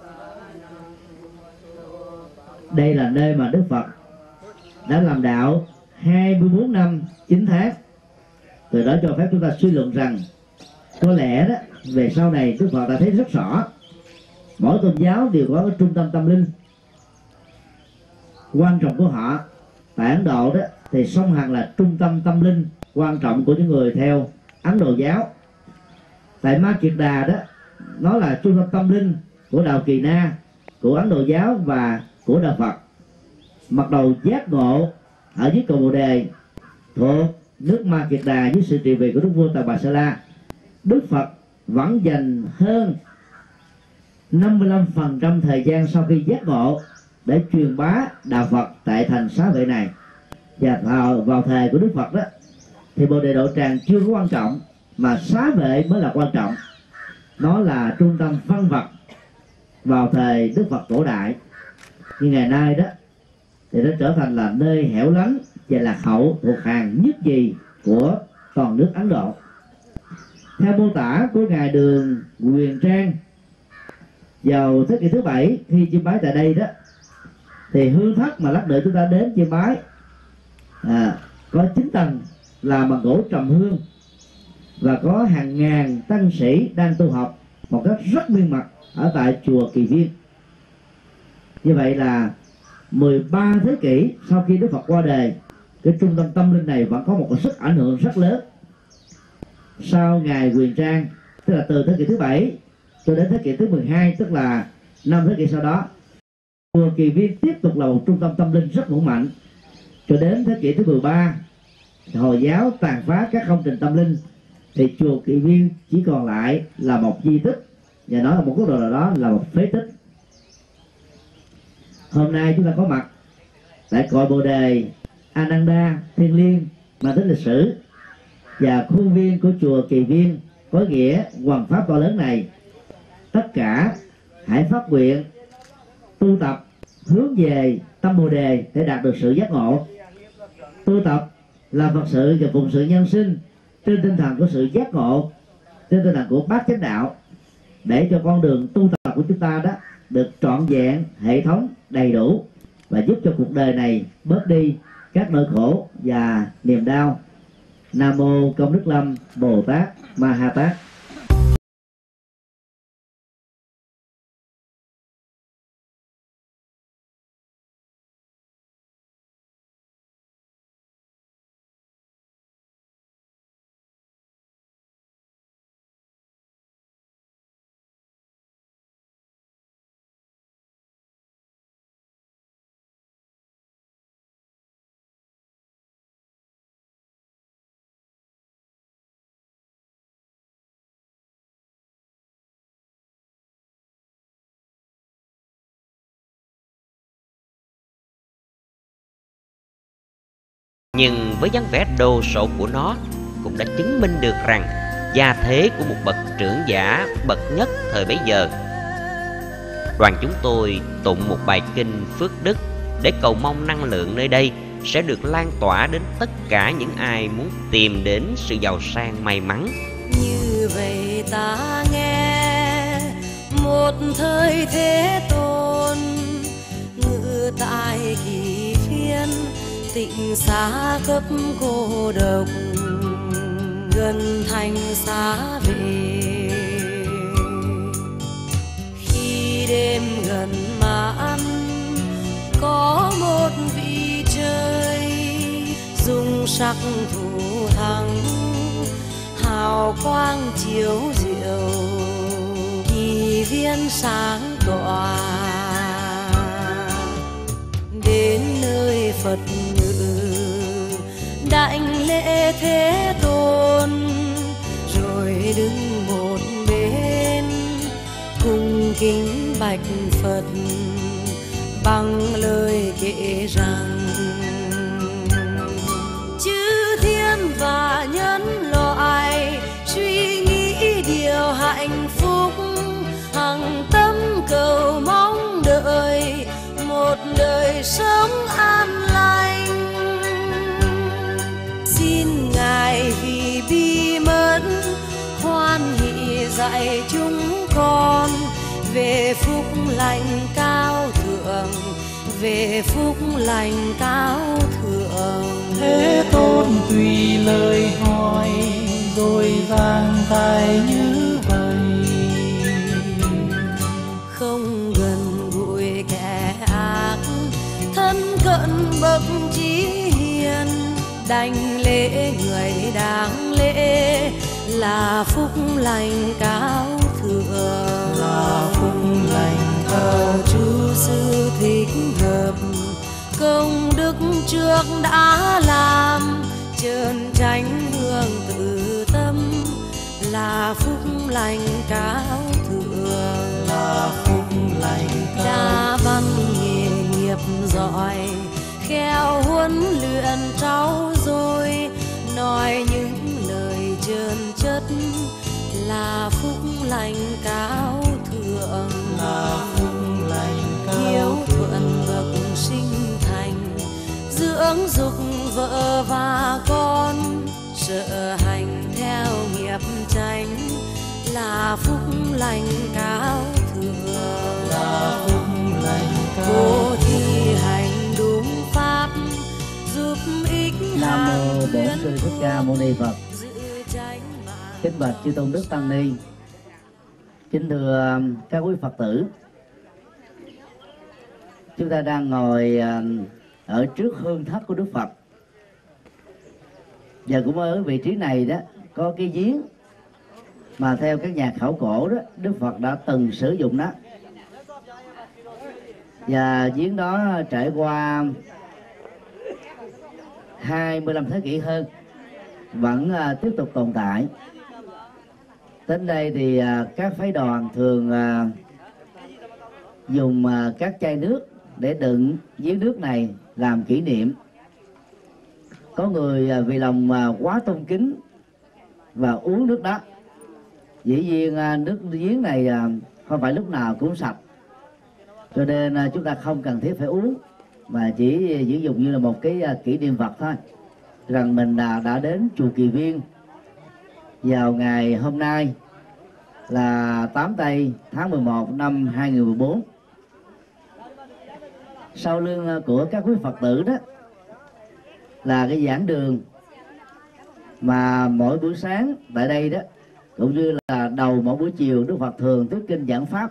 Đây là nơi mà Đức Phật đã làm đạo 24 năm 9 tháng. Từ đó cho phép chúng ta suy luận rằng có lẽ đó về sau này Đức Phật đã thấy rất rõ mỗi tôn giáo đều có cái trung tâm tâm linh quan trọng của họ. Tại Ấn Độ đó thì sông Hằng là trung tâm tâm linh quan trọng của những người theo Ấn Độ giáo. Tại Ma Kiệt Đà đó, nó là trung tâm tâm linh của đạo Kỳ Na, của Ấn Độ giáo và của đạo Phật. Mặc đầu giác ngộ ở dưới cầu Bồ Đề thuộc nước Ma Kiệt Đà dưới sự trị vì của Đức vua Tà Bà Sa La, Đức Phật vẫn dành hơn 55% thời gian sau khi giác ngộ để truyền bá đạo Phật tại thành Xá Vệ này. Và vào thời của Đức Phật đó thì Bồ Đề Độ Tràng chưa có quan trọng, mà Xá Vệ mới là quan trọng. Nó là trung tâm văn vật vào thời Đức Phật cổ đại. Nhưng ngày nay đó thì nó trở thành là nơi hẻo lánh và lạc hậu thuộc hàng nhất gì của toàn nước Ấn Độ. Theo mô tả của ngài Đường Quyền Trang vào thế kỷ thứ 7, khi chiêm bái tại đây đó, thì hương thất mà lát nữa chúng ta đến chiêm bái có 9 tầng làm bằng gỗ trầm hương, và có hàng ngàn tăng sĩ đang tu học một cách rất miên mật ở tại chùa Kỳ Viên. Như vậy là 13 thế kỷ sau khi Đức Phật qua đời, cái trung tâm tâm linh này vẫn có một cái sức ảnh hưởng rất lớn. Sau ngài Quyền Trang, tức là từ thế kỷ thứ 7 cho đến thế kỷ thứ 12, tức là 5 thế kỷ sau đó, chùa Kỳ Viên tiếp tục là một trung tâm tâm linh rất vững mạnh. Cho đến thế kỷ thứ 13, Hồi giáo tàn phá các công trình tâm linh, thì chùa Kỳ Viên chỉ còn lại là một di tích, và nói ở một góc độ nào đó là một phế tích. Hôm nay chúng ta có mặt tại cội Bồ Đề Ananda thiêng liêng mang tính lịch sử, và khuôn viên của chùa Kỳ Viên có nghĩa hoằng pháp to lớn này. Tất cả hãy phát nguyện tu tập hướng về tâm Bồ Đề để đạt được sự giác ngộ. Tu tập làm Phật sự và phụng sự nhân sinh trên tinh thần của sự giác ngộ, trên tinh thần của bát chánh đạo, để cho con đường tu tập của chúng ta đó được trọn vẹn, hệ thống, đầy đủ, và giúp cho cuộc đời này bớt đi các nỗi khổ và niềm đau. Nam mô Công Đức Lâm Bồ Tát Ma Ha Tát. Nhưng với dáng vẻ đồ sộ của nó cũng đã chứng minh được rằng gia thế của một bậc trưởng giả bậc nhất thời bấy giờ. Đoàn chúng tôi tụng một bài kinh Phước Đức để cầu mong năng lượng nơi đây sẽ được lan tỏa đến tất cả những ai muốn tìm đến sự giàu sang may mắn. Như vậy ta nghe một thời Thế Tôn ngự tại Kỳ Viên, tịnh xá cấp cô độc gần thành Xá Vệ. Khi đêm gần mãn có một vị trời dung sắc thủ thắng, hào quang chiếu diệu Kỳ Viên sáng tỏa. đến nơi Phật ngự, đảnh lễ Thế Tôn, rồi đứng một bên cung kính bạch Phật bằng lời kể rằng: chư thiên và nhân loại suy nghĩ điều hạnh phúc, hằng tâm cầu mong đợi một đời sống an lành. Xin Ngài vì bi mẫn hoan hỷ dạy chúng con về phúc lành cao thượng, về phúc lành cao thượng. Thế Tôn tùy lời hỏi rồi giảng tài như vậy. Không gần gũi kẻ ác, thân cận bậc trí hiền, đảnh lễ người đáng lễ là phúc lành cao thượng. Là phúc lành cao Chúa sư thích hợp công đức trước đã làm, trơn tránh hương tự tâm là phúc lành cao thượng. là phúc lành cao. Cha văn nghề nghiệp giỏi, khéo huấn luyện trau dồi, nói những lời trơn chất là phúc lành cao thượng. Là phúc lành cao. Hiếu thuận bậc sinh thành, dưỡng dục vợ và con, sợ hành theo nghiệp chánh là phúc lành cao thượng. Là phúc lành cao. Cô thi hành đúng pháp, giúp ích Nam mô hàng Bổn tuyến Sư Thích Ca Mâu Ni Phật. giữ chánh mạng. Kính bạch chư tôn đức tăng ni, kính thưa các quý Phật tử, chúng ta đang ngồi ở trước hương thất của Đức Phật, và cũng ở vị trí này đó có cái giếng mà theo các nhà khảo cổ đó Đức Phật đã từng sử dụng đó, và giếng đó trải qua 25 thế kỷ hơn vẫn tiếp tục tồn tại. Đến đây thì các phái đoàn thường dùng các chai nước để đựng giếng nước này làm kỷ niệm. Có người vì lòng quá tôn kính và uống nước đó. Dĩ nhiên nước giếng này không phải lúc nào cũng sạch, cho nên chúng ta không cần thiết phải uống, mà chỉ sử dụng như là một cái kỷ niệm vật thôi, rằng mình đã đến chùa Kỳ Viên vào ngày hôm nay là 8 tây tháng 11 năm 2014. Sau lưng của các quý Phật tử đó là cái giảng đường mà mỗi buổi sáng tại đây đó, cũng như là đầu mỗi buổi chiều, Đức Phật thường thuyết kinh giảng pháp.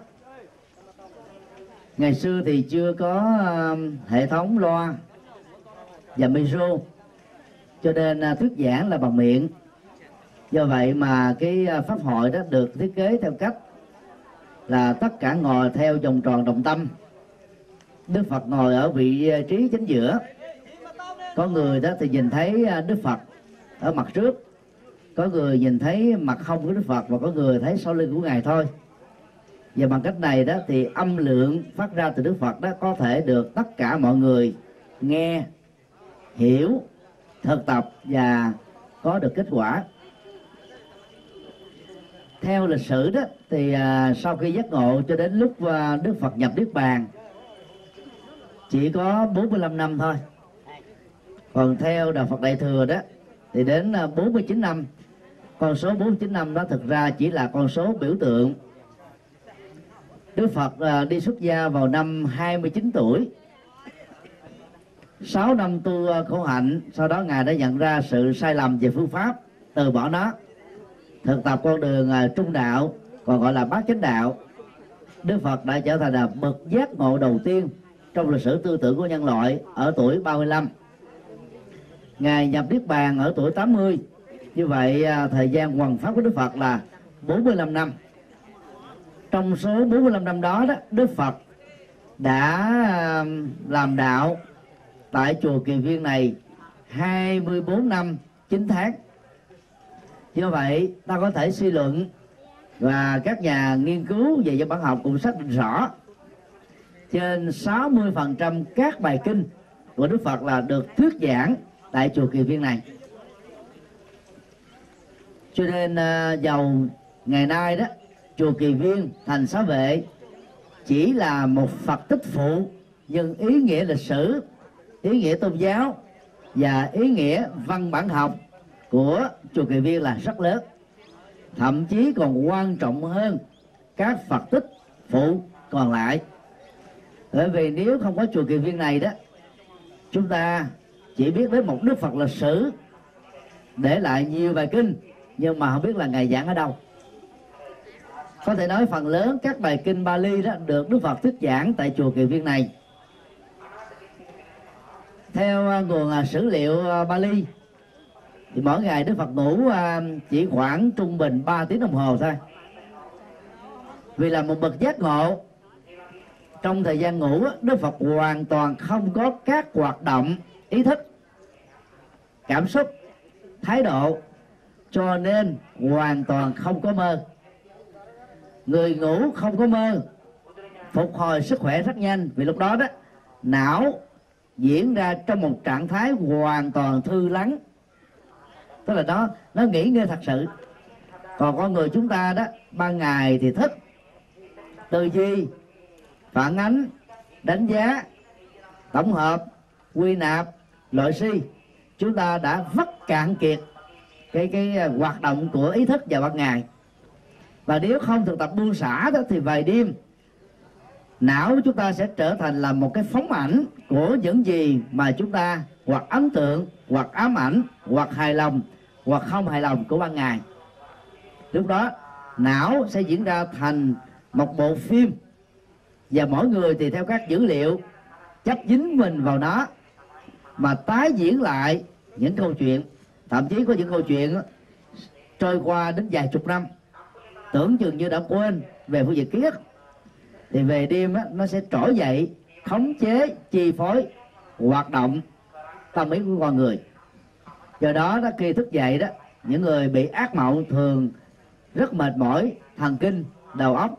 Ngày xưa thì chưa có hệ thống loa và micro, cho nên thuyết giảng là bằng miệng. Do vậy mà cái pháp hội đó được thiết kế theo cách là tất cả ngồi theo vòng tròn đồng tâm. Đức Phật ngồi ở vị trí chính giữa. Có người đó thì nhìn thấy Đức Phật ở mặt trước, có người nhìn thấy mặt không của Đức Phật, và có người thấy sau lưng của Ngài thôi. Và bằng cách này đó thì âm lượng phát ra từ Đức Phật đó có thể được tất cả mọi người nghe, hiểu, thực tập và có được kết quả. Theo lịch sử đó thì sau khi giác ngộ cho đến lúc Đức Phật nhập Niết Bàn chỉ có 45 năm thôi. Còn theo Đạo Phật Đại Thừa đó thì đến 49 năm. Con số 49 năm đó thực ra chỉ là con số biểu tượng. Đức Phật đi xuất gia vào năm 29 tuổi. 6 năm tu khổ hạnh, sau đó Ngài đã nhận ra sự sai lầm về phương pháp, từ bỏ nó, thực tập con đường trung đạo, còn gọi là bát chánh đạo. Đức Phật đã trở thành là bậc giác ngộ đầu tiên trong lịch sử tư tưởng của nhân loại ở tuổi 35. Ngài nhập Niết Bàn ở tuổi 80. Như vậy thời gian hoằng pháp của Đức Phật là 45 năm. Trong số 45 năm đó, Đức Phật đã làm đạo tại chùa Kỳ Viên này 24 năm 9 tháng. Như vậy ta có thể suy luận, và các nhà nghiên cứu về văn bản học cũng xác định rõ, trên 60% các bài kinh của Đức Phật là được thuyết giảng tại chùa Kỳ Viên này. Cho nên dầu ngày nay đó chùa Kỳ Viên, thành Xá Vệ chỉ là một Phật tích phụ, nhưng ý nghĩa lịch sử, ý nghĩa tôn giáo và ý nghĩa văn bản học của chùa Kỳ Viên là rất lớn, thậm chí còn quan trọng hơn các Phật tích phụ còn lại. Bởi vì nếu không có chùa Kỳ Viên này đó, chúng ta chỉ biết đến một Đức Phật lịch sử để lại nhiều bài kinh, nhưng mà không biết là Ngài giảng ở đâu. Có thể nói phần lớn các bài kinh Bali đó được Đức Phật thuyết giảng tại chùa Kỳ Viên này. Theo nguồn sử liệu Bali thì mỗi ngày Đức Phật ngủ chỉ khoảng trung bình 3 tiếng đồng hồ thôi. Vì là một bậc giác ngộ, trong thời gian ngủ Đức Phật hoàn toàn không có các hoạt động ý thức, cảm xúc, thái độ, cho nên hoàn toàn không có mơ. Người ngủ không có mơ, phục hồi sức khỏe rất nhanh, vì lúc đó đó não diễn ra trong một trạng thái hoàn toàn thư lắng, tức là nó nghỉ ngơi thật sự. Còn con người chúng ta đó, ban ngày thì thức, tư duy, phản ánh, đánh giá, tổng hợp, quy nạp, loại suy. Chúng ta đã vắt cạn kiệt cái hoạt động của ý thức vào ban ngày. Và nếu không thực tập buông xả đó, thì vài đêm não của chúng ta sẽ trở thành là một cái phóng ảnh của những gì mà chúng ta hoặc ấn tượng, hoặc ám ảnh, hoặc hài lòng, hoặc không hài lòng của ban ngày. Lúc đó não sẽ diễn ra thành một bộ phim, và mỗi người thì theo các dữ liệu chấp dính mình vào nó mà tái diễn lại những câu chuyện. Thậm chí có những câu chuyện trôi qua đến vài chục năm, tưởng chừng như đã quên về phương diện ký ức, thì về đêm nó sẽ trỗi dậy, khống chế, chi phối hoạt động tâm ý của con người. Do đó khi thức dậy đó, những người bị ác mộng thường rất mệt mỏi thần kinh, đầu óc.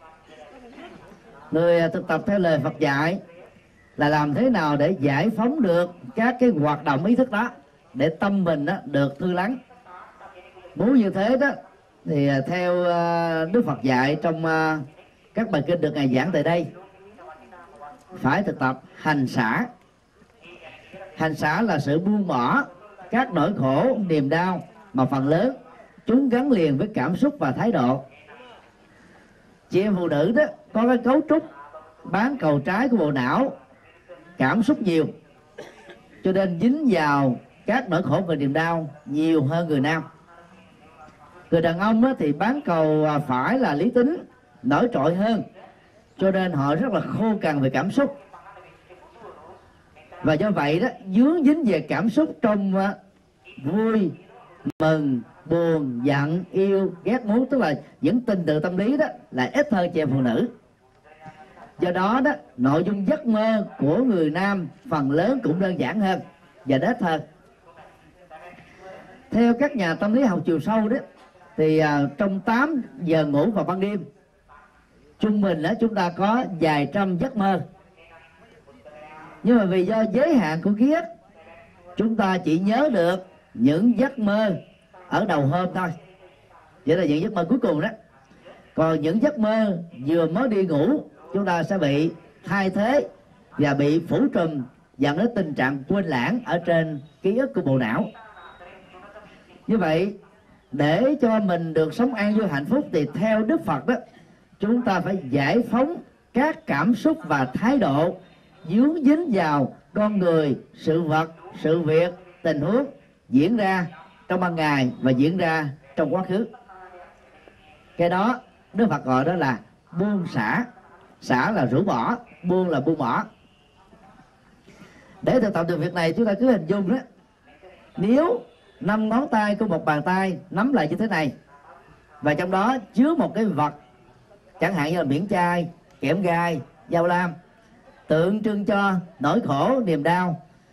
Người thực tập theo lời Phật dạy là làm thế nào để giải phóng được các cái hoạt động ý thức đó, để tâm mình đó được thư lắng. Muốn như thế đó thì theo Đức Phật dạy trong các bài kinh được Ngài giảng tại đây, phải thực tập hành xả. Hành xả là sự buông bỏ các nỗi khổ, niềm đau mà phần lớn chúng gắn liền với cảm xúc và thái độ. Chị em phụ nữ đó có cái cấu trúc bán cầu trái của bộ não cảm xúc nhiều, cho nên dính vào các nỗi khổ và niềm đau nhiều hơn người nam. Người đàn ông đó thì bán cầu phải là lý tính nổi trội hơn, cho nên họ rất là khô cằn về cảm xúc. Và do vậy đó, dướng dính về cảm xúc trong vui, mừng, buồn, giận, yêu, ghét, muốn, tức là những tình tự tâm lý đó là ít hơn chị em phụ nữ. Do đó đó, nội dung giấc mơ của người nam phần lớn cũng đơn giản hơn và ít hơn. Theo các nhà tâm lý học chiều sâu đó, thì trong 8 giờ ngủ vào ban đêm, trung bình đó chúng ta có vài trăm giấc mơ. Nhưng mà vì do giới hạn của ký ức, chúng ta chỉ nhớ được những giấc mơ ở đầu hôm thôi, vậy là những giấc mơ cuối cùng đó. Còn những giấc mơ vừa mới đi ngủ, chúng ta sẽ bị thay thế và bị phủ trùm, dẫn đến tình trạng quên lãng ở trên ký ức của bộ não. Như vậy, để cho mình được sống an vui hạnh phúc thì theo Đức Phật đó, chúng ta phải giải phóng các cảm xúc và thái độ dướng dính vào con người, sự vật, sự việc, tình huống diễn ra trong ban ngày và diễn ra trong quá khứ. Cái đó Đức Phật gọi đó là buông xả. Xả là rũ bỏ, buông là buông bỏ. Để thực tập được việc này, chúng ta cứ hình dung đó, nếu 5 ngón tay của một bàn tay nắm lại như thế này, và trong đó chứa một cái vật, chẳng hạn như là miệng chai, kẽm gai, dao lam, tượng trưng cho nỗi khổ, niềm đau,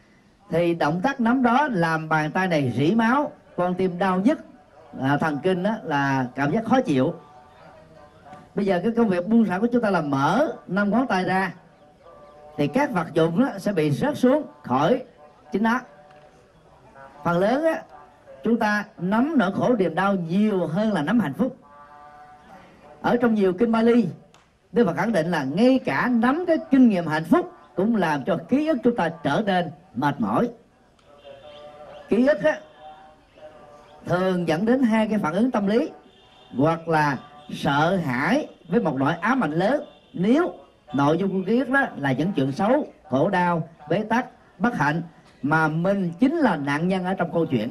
thì động tác nắm đó làm bàn tay này rỉ máu, con tim đau nhức, thần kinh đó là cảm giác khó chịu. Bây giờ cái công việc buông xả của chúng ta là mở 5 ngón tay ra, thì các vật dụng đó sẽ bị rớt xuống khỏi chính nó. Phần lớn á, chúng ta nắm nỗi khổ niềm đau nhiều hơn là nắm hạnh phúc. Ở trong nhiều kinh Bali, Đức Phật khẳng định là ngay cả nắm cái kinh nghiệm hạnh phúc cũng làm cho ký ức chúng ta trở nên mệt mỏi. Ký ức á, thường dẫn đến hai cái phản ứng tâm lý, hoặc là sợ hãi với một nỗi ám ảnh lớn nếu nội dung của ký ức đó là những chuyện xấu, khổ đau, bế tắc, bất hạnh mà mình chính là nạn nhân ở trong câu chuyện.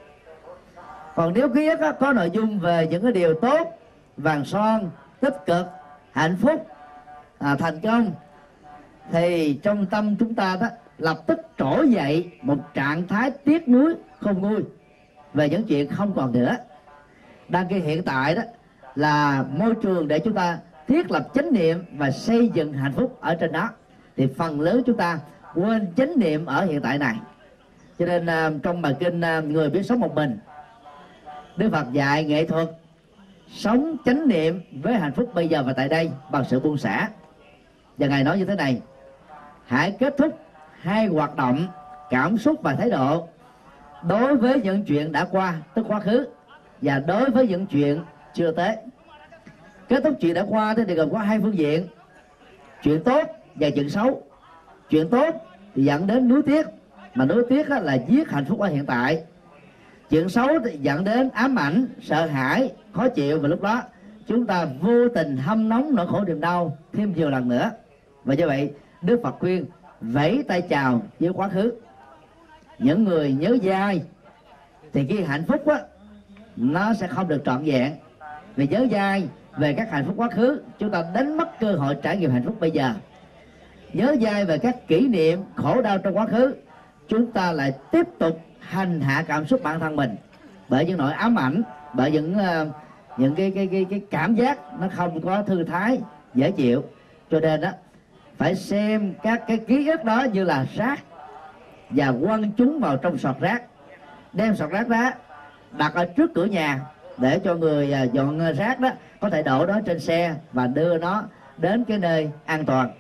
Còn nếu ký ức đó có nội dung về những cái điều tốt, vàng son, tích cực, hạnh phúc, thành công, thì trong tâm chúng ta đó lập tức trỗi dậy một trạng thái tiếc nuối không nguôi về những chuyện không còn nữa. Đang cái hiện tại đó là môi trường để chúng ta thiết lập chánh niệm và xây dựng hạnh phúc ở trên đó, thì phần lớn chúng ta quên chánh niệm ở hiện tại này. Cho nên trong bài kinh Người Biết Sống Một Mình, Đức Phật dạy nghệ thuật sống chánh niệm với hạnh phúc bây giờ và tại đây bằng sự buông xả. Và Ngài nói như thế này: hãy kết thúc hai hoạt động cảm xúc và thái độ đối với những chuyện đã qua, tức quá khứ, và đối với những chuyện chưa tới. Kết thúc chuyện đã qua thì gồm có hai phương diện: chuyện tốt và chuyện xấu. Chuyện tốt thì dẫn đến nuối tiếc, mà nuối tiếc là giết hạnh phúc ở hiện tại. Chuyện xấu thì dẫn đến ám ảnh, sợ hãi, khó chịu, và lúc đó chúng ta vô tình hâm nóng nỗi khổ niềm đau thêm nhiều lần nữa. Và như vậy Đức Phật khuyên vẫy tay chào với quá khứ. Những người nhớ dai thì cái hạnh phúc á, nó sẽ không được trọn vẹn. Vì nhớ dai về các hạnh phúc quá khứ, chúng ta đánh mất cơ hội trải nghiệm hạnh phúc bây giờ. Nhớ dai về các kỷ niệm khổ đau trong quá khứ, chúng ta lại tiếp tục hành hạ cảm xúc bản thân mình bởi những nỗi ám ảnh, bởi những cái cảm giác nó không có thư thái, dễ chịu. Cho nên đó, phải xem các cái ký ức đó như là rác và quăng chúng vào trong sọt rác. Đem sọt rác đó đặt ở trước cửa nhà để cho người dọn rác đó có thể đổ đó trên xe và đưa nó đến cái nơi an toàn.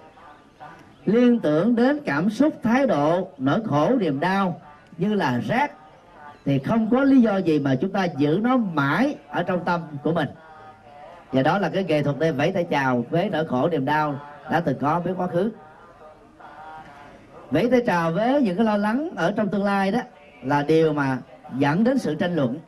Liên tưởng đến cảm xúc, thái độ, nỗi khổ, niềm đau như là rác thì không có lý do gì mà chúng ta giữ nó mãi ở trong tâm của mình. Và đó là cái nghệ thuật để vẫy tay chào với nỗi khổ, niềm đau đã từng có với quá khứ. Vẫy tay chào với những cái lo lắng ở trong tương lai đó là điều mà dẫn đến sự tranh luận.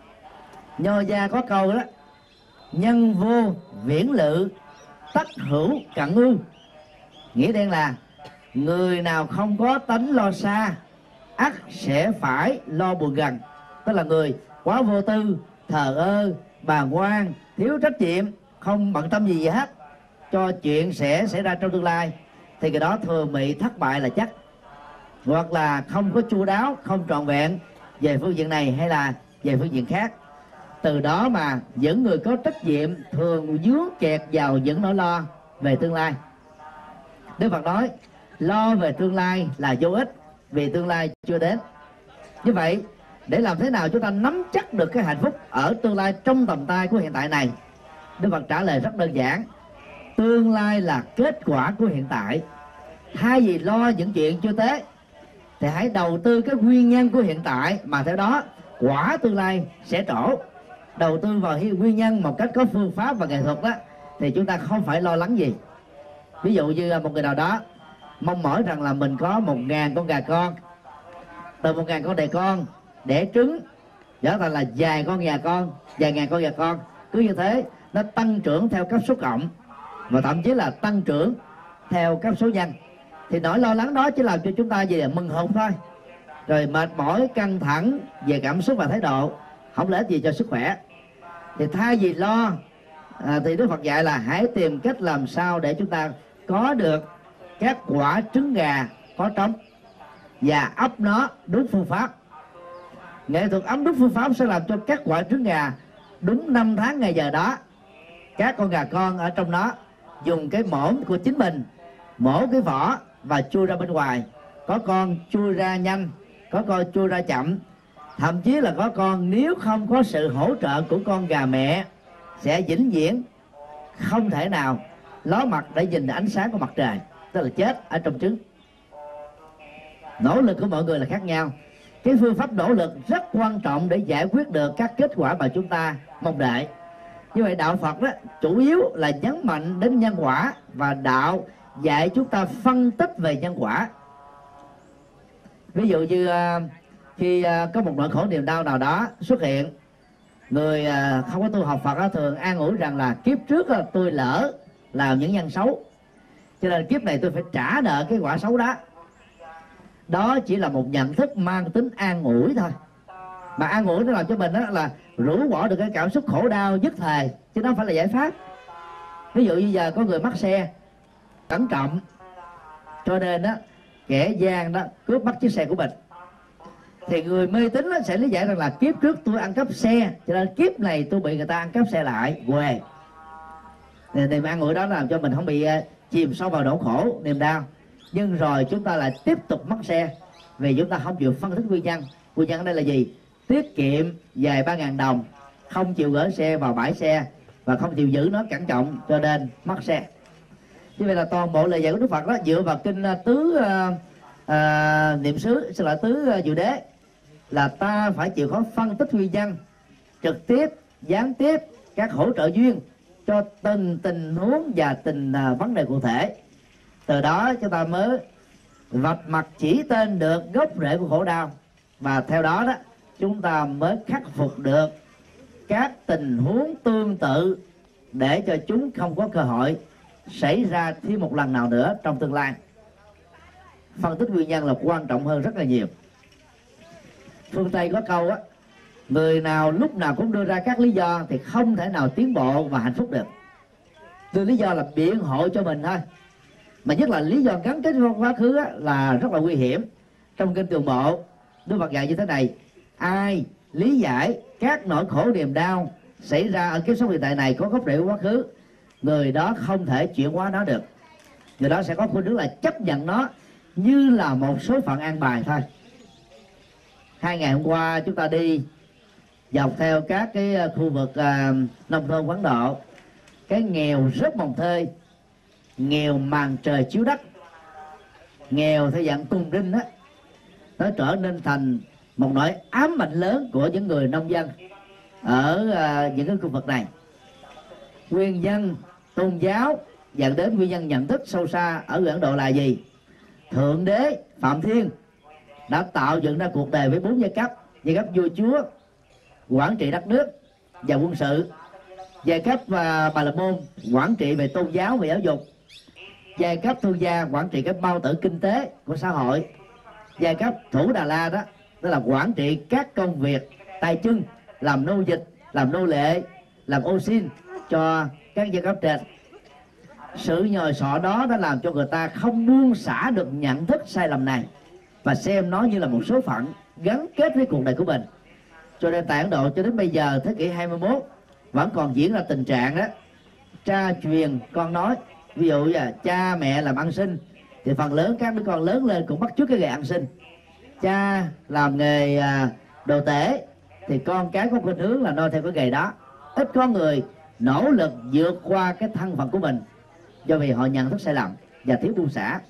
Nho gia có câu đó: nhân vô viễn lự, tắc hữu cận ưu. Nghĩa đen là người nào không có tánh lo xa ắt sẽ phải lo buồn gần. Tức là người quá vô tư, thờ ơ, bàng quan, thiếu trách nhiệm, không bận tâm gì hết cho chuyện sẽ xảy ra trong tương lai, thì cái đó thường bị thất bại là chắc, hoặc là không có chu đáo, không trọn vẹn về phương diện này hay là về phương diện khác. Từ đó mà những người có trách nhiệm thường dướng kẹt vào những nỗi lo về tương lai. Đức Phật nói lo về tương lai là vô ích vì tương lai chưa đến. Như vậy để làm thế nào chúng ta nắm chắc được cái hạnh phúc ở tương lai trong tầm tay của hiện tại này? Đức Phật trả lời rất đơn giản: tương lai là kết quả của hiện tại. Thay vì lo những chuyện chưa tới thì hãy đầu tư cái nguyên nhân của hiện tại, mà theo đó quả tương lai sẽ trổ. Đầu tư vào nguyên nhân một cách có phương pháp và nghệ thuật đó thì chúng ta không phải lo lắng gì. Ví dụ như một người nào đó mong mỏi rằng là mình có 1.000 con gà con, từ 1.000 con đẻ con đẻ trứng trở thành là vài con gà con, vài ngàn con gà con, cứ như thế nó tăng trưởng theo cấp số cộng và thậm chí là tăng trưởng theo cấp số nhân. Thì nỗi lo lắng đó chỉ làm cho chúng ta về mừng hụt thôi, rồi mệt mỏi, căng thẳng về cảm xúc và thái độ, không lợi ích gì cho sức khỏe. Thì thay vì lo thì Đức Phật dạy là hãy tìm cách làm sao để chúng ta có được các quả trứng gà có trống và ấp nó đúng phương pháp. Nghệ thuật ấp đúng phương pháp sẽ làm cho các quả trứng gà đúng 5 tháng ngày giờ đó, các con gà con ở trong nó dùng cái mổm của chính mình mổ cái vỏ và chui ra bên ngoài, có con chui ra nhanh, có con chui ra chậm, thậm chí là có con nếu không có sự hỗ trợ của con gà mẹ sẽ vĩnh viễn không thể nào ló mặt để nhìn ánh sáng của mặt trời, tức là chết ở trong trứng. Nỗ lực của mọi người là khác nhau. Cái phương pháp nỗ lực rất quan trọng để giải quyết được các kết quả mà chúng ta mong đợi. Như vậy đạo Phật đó chủ yếu là nhấn mạnh đến nhân quả, và đạo dạy chúng ta phân tích về nhân quả. Ví dụ như khi có một nỗi khổ niềm đau nào đó xuất hiện, người không có tu học Phật thường an ủi rằng là kiếp trước tôi lỡ làm những nhân xấu, cho nên kiếp này tôi phải trả nợ cái quả xấu đó. Đó chỉ là một nhận thức mang tính an ủi thôi, mà an ủi nó làm cho mình đó là rũ bỏ được cái cảm xúc khổ đau nhất thời, chứ nó không phải là giải pháp. Ví dụ như giờ có người mắc xe cẩn trọng, cho nên đó kẻ gian đó cướp mất chiếc xe của mình, thì người mê tín sẽ lý giải rằng là kiếp trước tôi ăn cắp xe, cho nên kiếp này tôi bị người ta ăn cắp xe lại quê. Niềm an ủi đó làm cho mình không bị chìm sâu vào nỗi khổ niềm đau. Nhưng rồi chúng ta lại tiếp tục mất xe vì chúng ta không chịu phân tích nguyên nhân. Nguyên nhân ở đây là gì? Tiết kiệm vài 3.000 đồng, không chịu gửi xe vào bãi xe và không chịu giữ nó cẩn trọng, cho nên mất xe. Như vậy là toàn bộ lời dạy của Đức Phật đó dựa vào kinh tứ niệm xứ, xin lỗi, tứ diệu đế, là ta phải chịu khó phân tích nguyên nhân, trực tiếp, gián tiếp các hỗ trợ duyên cho từng tình huống và từng vấn đề cụ thể. Từ đó chúng ta mới vạch mặt chỉ tên được gốc rễ của khổ đau, và theo đó đó chúng ta mới khắc phục được các tình huống tương tự để cho chúng không có cơ hội xảy ra thêm một lần nào nữa trong tương lai. Phân tích nguyên nhân là quan trọng hơn rất là nhiều. Phương Tây có câu á, người nào lúc nào cũng đưa ra các lý do thì không thể nào tiến bộ và hạnh phúc được. Đưa lý do là biện hộ cho mình thôi, mà nhất là lý do gắn kết với quá khứ á, là rất là nguy hiểm. Trong kinh Tường Bộ, Đức Phật dạy như thế này: ai lý giải các nỗi khổ niềm đau xảy ra ở kiếp sống hiện tại này có gốc rễ của quá khứ, người đó không thể chuyển hóa nó được. Người đó sẽ có khuynh hướng là chấp nhận nó như là một số phận an bài thôi. 2 ngày hôm qua chúng ta đi dọc theo các cái khu vực nông thôn Ấn Độ, cái nghèo rất mồng thê, nghèo màn trời chiếu đất, nghèo theo dạng cung đinh á, nó trở nên thành một nỗi ám ảnh lớn của những người nông dân ở những cái khu vực này. Nguyên nhân tôn giáo dẫn đến nguyên nhân nhận thức sâu xa ở người Ấn Độ là gì? Thượng đế Phạm Thiên đã tạo dựng ra cuộc đời với 4 giai cấp: giai cấp vua chúa quản trị đất nước và quân sự, giai cấp Bà La Môn quản trị về tôn giáo và giáo dục, giai cấp thương gia quản trị cái bao tử kinh tế của xã hội, giai cấp Thủ Đà La đó là quản trị các công việc tay chân, làm nô dịch, làm nô lệ, làm ô xin cho các giai cấp trên. Sự nhồi sọ đó đã làm cho người ta không buông xả được nhận thức sai lầm này và xem nó như là một số phận gắn kết với cuộc đời của mình. Cho nên tại Ấn Độ cho đến bây giờ thế kỷ 21 vẫn còn diễn ra tình trạng đó cha truyền con nói. Ví dụ như cha mẹ làm ăn sinh thì phần lớn các đứa con lớn lên cũng bắt chước cái nghề ăn sinh. Cha làm nghề đồ tể thì con cái có khuynh hướng là noi theo cái nghề đó. Ít có người nỗ lực vượt qua cái thân phận của mình do vì họ nhận thức sai lầm và thiếu buông xả.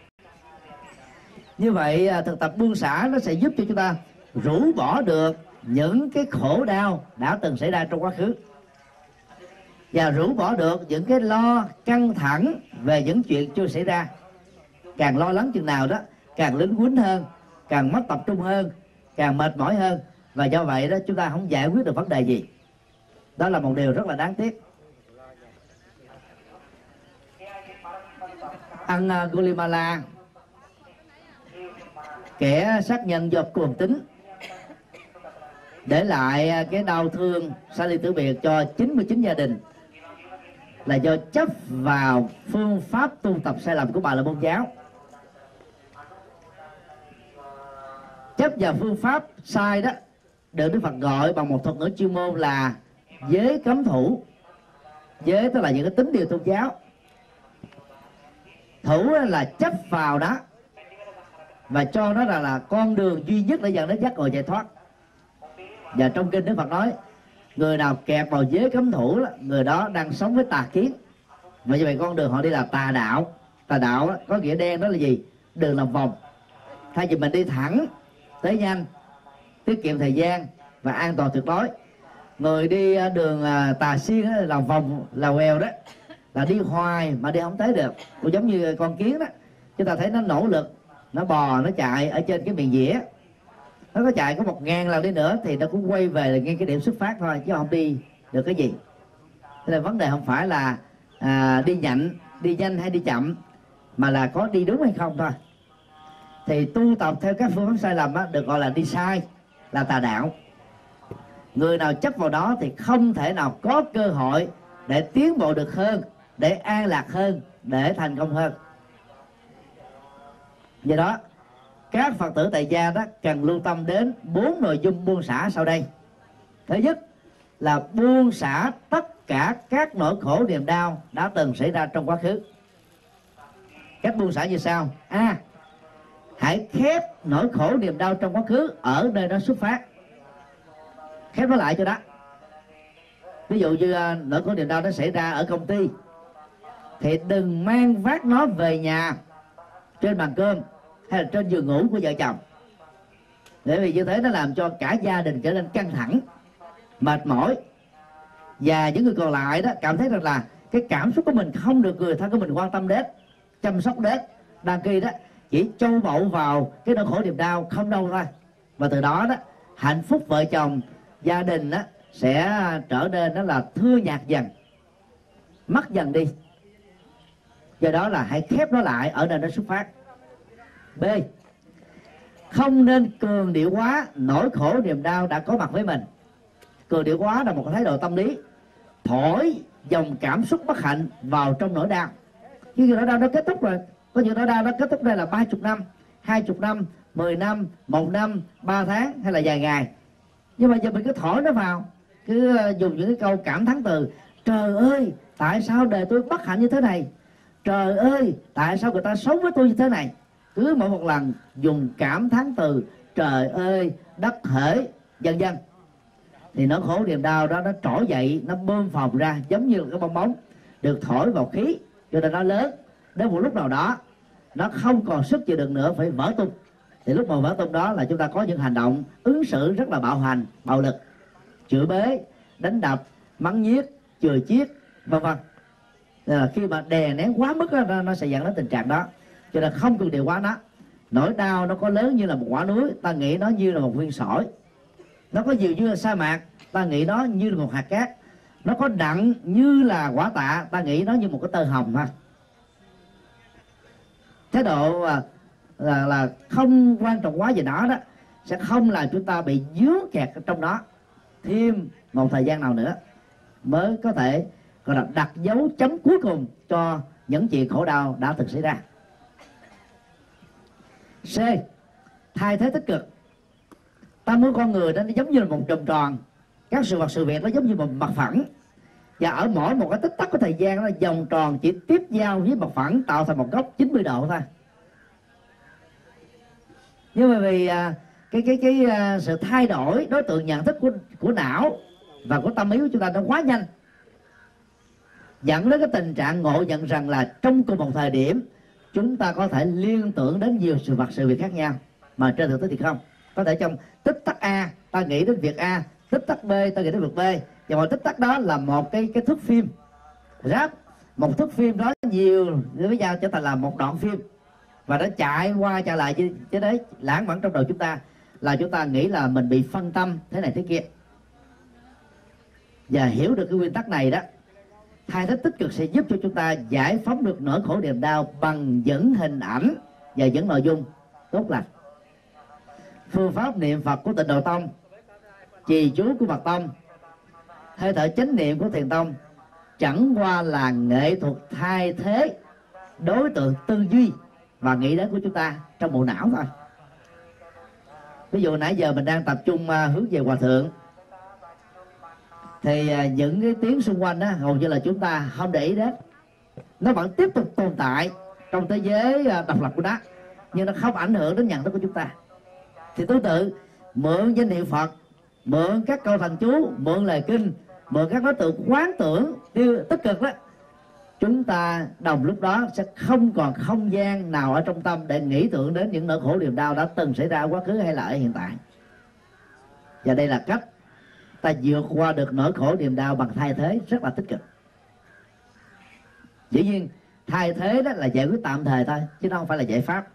Như vậy thực tập buông xả nó sẽ giúp cho chúng ta rũ bỏ được những cái khổ đau đã từng xảy ra trong quá khứ, và rũ bỏ được những cái lo căng thẳng về những chuyện chưa xảy ra. Càng lo lắng chừng nào đó càng lính quýnh hơn, càng mất tập trung hơn, càng mệt mỏi hơn, và do vậy đó chúng ta không giải quyết được vấn đề gì. Đó là một điều rất là đáng tiếc. Angulimala, kẻ sát nhân do cuồng tín, để lại cái đau thương xa ly tử biệt cho 99 gia đình là do chấp vào phương pháp tu tập sai lầm của Bà La Môn giáo. Chấp vào phương pháp sai đó được Đức Phật gọi bằng một thuật ngữ chuyên môn là giới cấm thủ. Giới tức là những cái tín điều tôn giáo, thủ là chấp vào đó, và cho nó là con đường duy nhất để dẫn đến giác ngộ giải thoát. Và trong kinh Đức Phật nói, người nào kẹt vào giới cấm thủ đó, người đó đang sống với tà kiến. Và như vậy con đường họ đi là tà đạo. Tà đạo đó, có nghĩa đen đó là gì? Đường làm vòng. Thay vì mình đi thẳng, tới nhanh, tiết kiệm thời gian và an toàn tuyệt đối, người đi đường tà xuyên đó, làm vòng là quèo đó, là đi hoài mà đi không tới được. Cũng giống như con kiến đó, chúng ta thấy nó nỗ lực, nó bò, nó chạy ở trên cái miền dĩa, nó có chạy có 1000 lần đi nữa thì nó cũng quay về ngay cái điểm xuất phát thôi, chứ không đi được cái gì. Thế là vấn đề không phải là đi nhanh hay đi chậm, mà là có đi đúng hay không thôi. Thì tu tập theo các phương pháp sai lầm á, được gọi là đi sai, là tà đạo. Người nào chấp vào đó thì không thể nào có cơ hội để tiến bộ được hơn, để an lạc hơn, để thành công hơn. Do đó các Phật tử tại gia đó cần lưu tâm đến 4 nội dung buông xả sau đây. Thứ nhất là buông xả tất cả các nỗi khổ niềm đau đã từng xảy ra trong quá khứ. Cách buông xả như sau: A. Hãy khép nỗi khổ niềm đau trong quá khứ ở nơi nó xuất phát, khép nó lại cho đó. Ví dụ như nỗi khổ niềm đau nó xảy ra ở công ty thì đừng mang vác nó về nhà, trên bàn cơm hay là trên giường ngủ của vợ chồng, bởi vì như thế nó làm cho cả gia đình trở nên căng thẳng, mệt mỏi, và những người còn lại đó cảm thấy rằng là cái cảm xúc của mình không được người thân của mình quan tâm đến, chăm sóc đến, đang khi đó chỉ trâu bậu vào cái nỗi khổ niềm đau không đâu thôi. Và từ đó đó hạnh phúc vợ chồng, gia đình đó sẽ trở nên đó là thưa nhạt dần, mất dần đi. Do đó là hãy khép nó lại ở nơi nó xuất phát. B. Không nên cường điệu quá nỗi khổ niềm đau đã có mặt với mình. Cường điệu quá là một thái độ tâm lý, thổi dòng cảm xúc bất hạnh vào trong nỗi đau. Nhưng nỗi đau nó kết thúc rồi. Có những nỗi đau nó kết thúc đây là 30 năm, 20 năm, 10 năm, 1 năm, 3 tháng hay là vài ngày. Nhưng mà giờ mình cứ thổi nó vào, cứ dùng những cái câu cảm thán từ: trời ơi, tại sao đời tôi bất hạnh như thế này? Trời ơi, tại sao người ta sống với tôi như thế này? Cứ mỗi một lần dùng cảm thán từ trời ơi, đất hễ, vân vân, thì nỗi khổ niềm đau đó nó trỗi dậy, nó bơm phồng ra giống như là cái bong bóng được thổi vào khí, cho nên nó lớn. Đến một lúc nào đó nó không còn sức chịu đựng nữa, phải vỡ tung. Thì lúc mà vỡ tung đó là chúng ta có những hành động ứng xử rất là bạo hành, bạo lực, chửi bới, đánh đập, mắng nhiếc, chửi chiết, vân vân. Là khi mà đè nén quá mức đó, nó sẽ dẫn đến tình trạng đó. Cho nên không cường điệu quá nó. Nỗi đau nó có lớn như là một quả núi, ta nghĩ nó như là một viên sỏi. Nó có nhiều như là sa mạc, ta nghĩ nó như là một hạt cát. Nó có đặng như là quả tạ, ta nghĩ nó như một cái tơ hồng thôi. Thái độ là không quan trọng quá về nó đó sẽ không làm chúng ta bị dướng kẹt trong đó thêm một thời gian nào nữa, mới có thể gọi là đặt dấu chấm cuối cùng cho những chuyện khổ đau đã từng xảy ra. C. Thay thế tích cực. Ta muốn con người đó nó giống như là một vòng tròn, các sự vật sự việc nó giống như một mặt phẳng, và ở mỗi một cái tích tắc của thời gian đó, vòng tròn chỉ tiếp giao với mặt phẳng tạo thành một góc 90 độ thôi. Nhưng mà vì cái sự thay đổi đối tượng nhận thức của não và của tâm ý của chúng ta nó quá nhanh, dẫn đến cái tình trạng ngộ nhận rằng là trong cùng một thời điểm chúng ta có thể liên tưởng đến nhiều sự vật sự việc khác nhau, mà trên thực tế thì không. Có thể trong tích tắc A ta nghĩ đến việc A, tích tắc B ta nghĩ đến việc B, và mọi tích tắc đó là một cái thước phim ráp, một thước phim đó nhiều với nhau trở thành là một đoạn phim, và nó chạy qua chạy lại chứ đấy lãng mạn trong đầu chúng ta, là chúng ta nghĩ là mình bị phân tâm thế này thế kia. Và hiểu được cái nguyên tắc này đó, thay thế tích cực sẽ giúp cho chúng ta giải phóng được nỗi khổ niềm đau bằng dẫn hình ảnh và dẫn nội dung tốt lành. Phương pháp niệm Phật của Tịnh Độ Tông, trì chú của Mật Tông, hơi thở chánh niệm của Thiền Tông chẳng qua là nghệ thuật thay thế đối tượng tư duy và nghĩ đến của chúng ta trong bộ não thôi. Ví dụ nãy giờ mình đang tập trung hướng về Hòa Thượng, thì những cái tiếng xung quanh đó hầu như là chúng ta không để ý đến, nó vẫn tiếp tục tồn tại trong thế giới độc lập của nó, nhưng nó không ảnh hưởng đến nhận thức của chúng ta. Thì tương tự, mượn danh hiệu Phật, mượn các câu thần chú, mượn lời kinh, mượn các đối tượng quán tưởng tích cực đó, chúng ta đồng lúc đó sẽ không còn không gian nào ở trong tâm để nghĩ tưởng đến những nỗi khổ niềm đau đã từng xảy ra quá khứ hay là ở hiện tại. Và đây là cách ta vượt qua được nỗi khổ niềm đau bằng thay thế rất là tích cực. Dĩ nhiên thay thế đó là giải quyết tạm thời thôi, chứ nó không phải là giải pháp.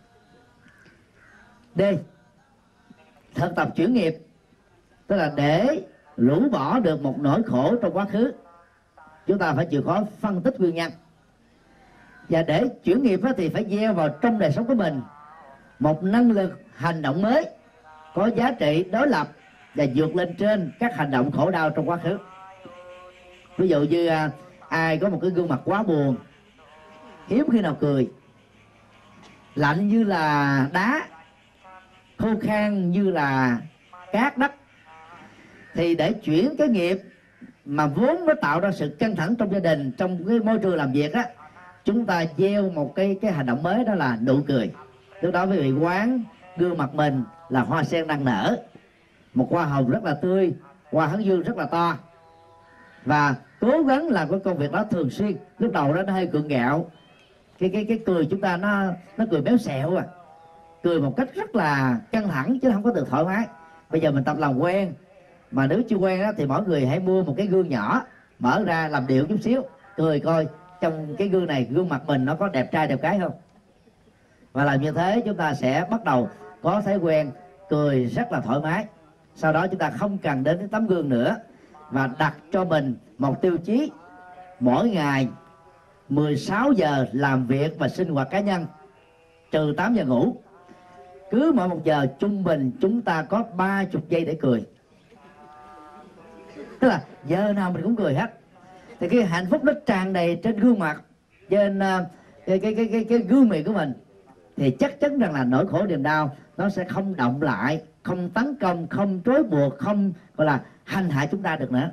D. Thực tập chuyển nghiệp, tức là để rũ bỏ được một nỗi khổ trong quá khứ, chúng ta phải chịu khó phân tích nguyên nhân. Và để chuyển nghiệp thì phải gieo vào trong đời sống của mình một năng lực hành động mới có giá trị đối lập và vượt lên trên các hành động khổ đau trong quá khứ. Ví dụ như ai có một cái gương mặt quá buồn, hiếm khi nào cười, lạnh như là đá, khô khan như là cát đất, thì để chuyển cái nghiệp mà vốn nó tạo ra sự căng thẳng trong gia đình, trong cái môi trường làm việc á, chúng ta gieo một cái hành động mới, đó là nụ cười. Lúc đó quý vị quán gương mặt mình là hoa sen đang nở, một hoa hồng rất là tươi, hoa hướng dương rất là to, và cố gắng làm cái công việc đó thường xuyên. Lúc đầu đó nó hơi gượng gạo, cái cười chúng ta nó cười béo xẹo cười một cách rất là căng thẳng chứ không có được thoải mái. Bây giờ mình tập làm quen, mà nếu chưa quen đó, thì mỗi người hãy mua một cái gương nhỏ, mở ra làm điệu chút xíu, cười coi trong cái gương này gương mặt mình nó có đẹp trai đẹp gái không. Và làm như thế chúng ta sẽ bắt đầu có thói quen cười rất là thoải mái. Sau đó chúng ta không cần đến cái tấm gương nữa, và đặt cho mình một tiêu chí mỗi ngày 16 giờ làm việc và sinh hoạt cá nhân, trừ 8 giờ ngủ. Cứ mỗi 1 giờ trung bình chúng ta có 30 giây để cười. Tức là giờ nào mình cũng cười hết. Thì cái hạnh phúc nó tràn đầy trên gương mặt, trên cái gương miệng của mình, thì chắc chắn rằng là nỗi khổ niềm đau nó sẽ không động lại, không tấn công, không trói buộc, không gọi là hành hạ chúng ta được nữa.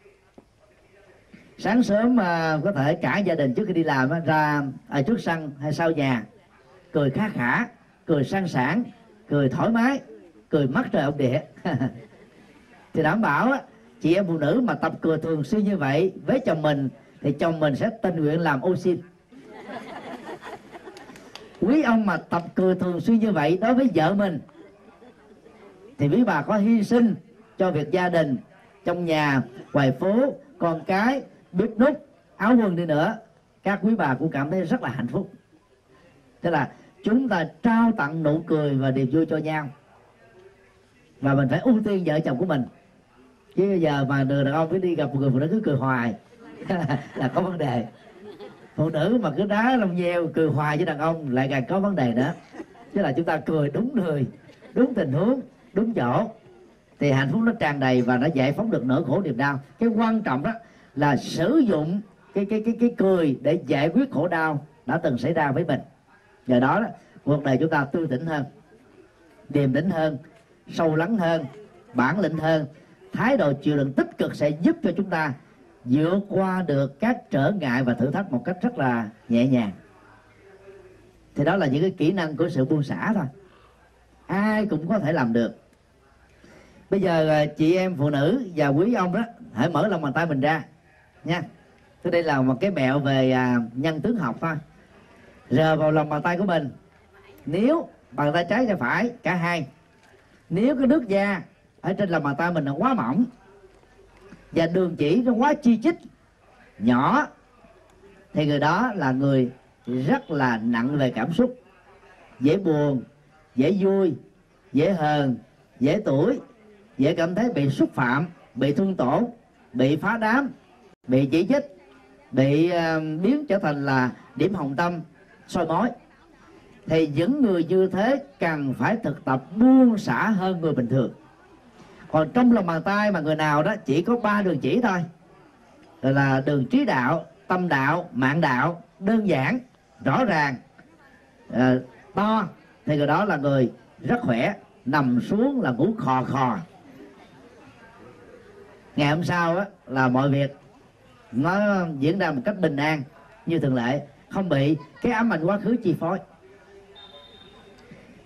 Sáng sớm có thể cả gia đình trước khi đi làm ra ở trước sân hay sau nhà, cười khá khả, cười sang sảng, cười thoải mái, cười mắt trời ông địa. Thì đảm bảo chị em phụ nữ mà tập cười thường xuyên như vậy với chồng mình, thì chồng mình sẽ tình nguyện làm ô xin. Quý ông mà tập cười thường xuyên như vậy đối với vợ mình, thì quý bà có hy sinh cho việc gia đình, trong nhà, ngoài phố, con cái, bếp núc, áo quần đi nữa, các quý bà cũng cảm thấy rất là hạnh phúc. Tức là chúng ta trao tặng nụ cười và niềm vui cho nhau, và mình phải ưu tiên vợ chồng của mình. Chứ bây giờ mà người đàn ông cứ đi gặp một người phụ nữ cứ cười hoài là có vấn đề. Phụ nữ mà cứ đá lông nheo cười hoài với đàn ông lại càng có vấn đề nữa. Chứ là chúng ta cười đúng người, đúng tình huống, đúng chỗ, thì hạnh phúc nó tràn đầy và nó giải phóng được nỗi khổ niềm đau. Cái quan trọng đó là sử dụng cái cười để giải quyết khổ đau đã từng xảy ra với mình. Nhờ đó cuộc đời chúng ta tươi tỉnh hơn, điềm tĩnh hơn, sâu lắng hơn, bản lĩnh hơn. Thái độ chịu đựng tích cực sẽ giúp cho chúng ta vượt qua được các trở ngại và thử thách một cách rất là nhẹ nhàng. Thì đó là những cái kỹ năng của sự buông xả thôi, ai cũng có thể làm được. Bây giờ chị em phụ nữ và quý ông đó, hãy mở lòng bàn tay mình ra nha. Thế đây là một cái mẹo về nhân tướng học thôi. Rờ vào lòng bàn tay của mình, nếu bàn tay trái hay phải, cả hai, nếu cái nước da ở trên lòng bàn tay mình là quá mỏng và đường chỉ nó quá chi chít nhỏ, thì người đó là người rất là nặng về cảm xúc, dễ buồn, dễ vui, dễ hờn, dễ tủi, dễ cảm thấy bị xúc phạm, bị thương tổn, bị phá đám, bị chỉ trích, bị biến trở thành là điểm hồng tâm, soi mói. Thì những người như thế cần phải thực tập buông xả hơn người bình thường. Còn trong lòng bàn tay mà người nào đó chỉ có 3 đường chỉ thôi, là đường trí đạo, tâm đạo, mạng đạo, đơn giản, rõ ràng, to, thì người đó là người rất khỏe, nằm xuống là ngủ khò khò. Ngày hôm sau là mọi việc nó diễn ra một cách bình an như thường lệ, không bị cái ám ảnh quá khứ chi phối.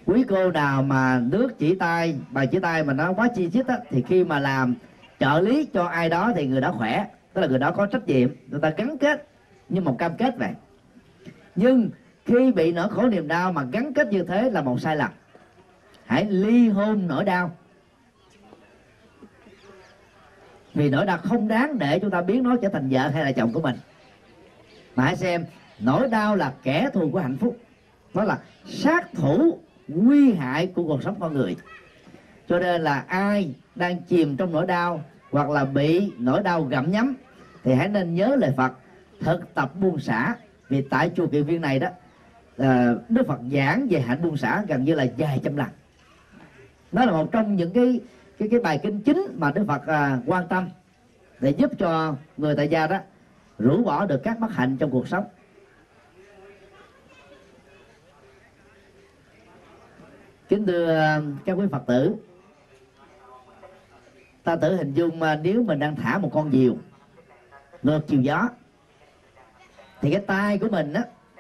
Quý cô nào mà nước chỉ tay, bài chỉ tay mà nó quá chi chít á, thì khi mà làm trợ lý cho ai đó thì người đó khỏe, tức là người đó có trách nhiệm, người ta gắn kết như một cam kết vậy. Nhưng khi bị nỗi khổ niềm đau mà gắn kết như thế là một sai lầm. Hãy ly hôn nỗi đau, vì nỗi đau không đáng để chúng ta biến nó trở thành vợ hay là chồng của mình. Mà hãy xem, nỗi đau là kẻ thù của hạnh phúc, nó là sát thủ nguy hại của cuộc sống con người. Cho nên là ai đang chìm trong nỗi đau hoặc là bị nỗi đau gặm nhấm thì hãy nên nhớ lời Phật, thực tập buông xả. Vì tại chùa Kiền Viên này đó, Đức Phật giảng về hạnh buông xả gần như là vài trăm lần. Nó là một trong những cái bài kinh chính mà Đức Phật quan tâm để giúp cho người tại gia đó rũ bỏ được các bất hạnh trong cuộc sống. Kính thưa các quý Phật tử, ta thử hình dung nếu mình đang thả một con diều ngược chiều gió, thì cái tay của mình á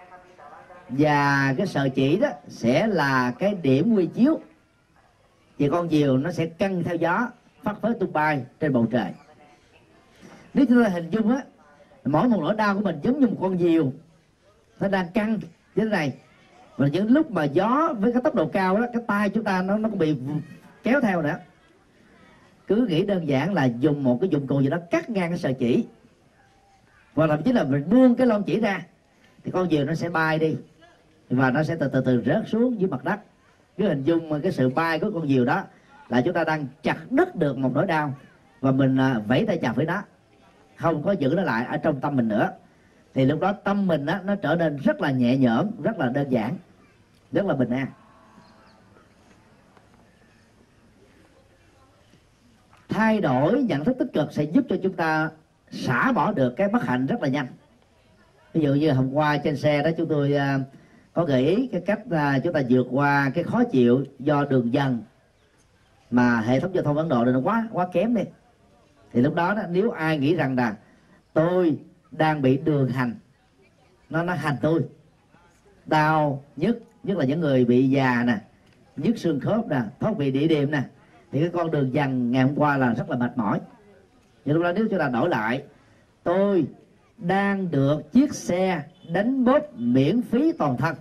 và cái sợi chỉ đó sẽ là cái điểm quy chiếu, thì con diều nó sẽ căng theo gió, phất phới tung bay trên bầu trời. Nếu chúng ta hình dung á, mỗi một nỗi đau của mình giống như một con diều nó đang căng như thế này, và những lúc mà gió với cái tốc độ cao đó, cái tay chúng ta nó cũng bị kéo theo nữa. Cứ nghĩ đơn giản là dùng một cái dụng cụ gì đó cắt ngang cái sợi chỉ, hoặc là chỉ là mình buông cái lon chỉ ra, thì con diều nó sẽ bay đi và nó sẽ từ từ rớt xuống dưới mặt đất. Cứ hình dung cái sự bay của con diều đó là chúng ta đang chặt đứt được một nỗi đau, và mình vẫy tay chào với nó, không có giữ nó lại ở trong tâm mình nữa. Thì lúc đó tâm mình đó, nó trở nên rất là nhẹ nhõm, rất là đơn giản, rất là bình an. Thay đổi nhận thức tích cực sẽ giúp cho chúng ta xả bỏ được cái bất hạnh rất là nhanh. Ví dụ như hôm qua trên xe đó chúng tôi có gợi ý cái cách chúng ta vượt qua cái khó chịu do đường dần mà hệ thống giao thông Ấn Độ này nó quá kém đi. Thì lúc đó, nếu ai nghĩ rằng là tôi đang bị đường hành, nó hành tôi đau nhất là những người bị già nè, nhức xương khớp nè, thoát vị đĩa đệm nè, thì cái con đường dần ngày hôm qua là rất là mệt mỏi. Nhưng lúc đó nếu chúng ta đổi lại, tôi đang được chiếc xe đánh bóp miễn phí toàn thân,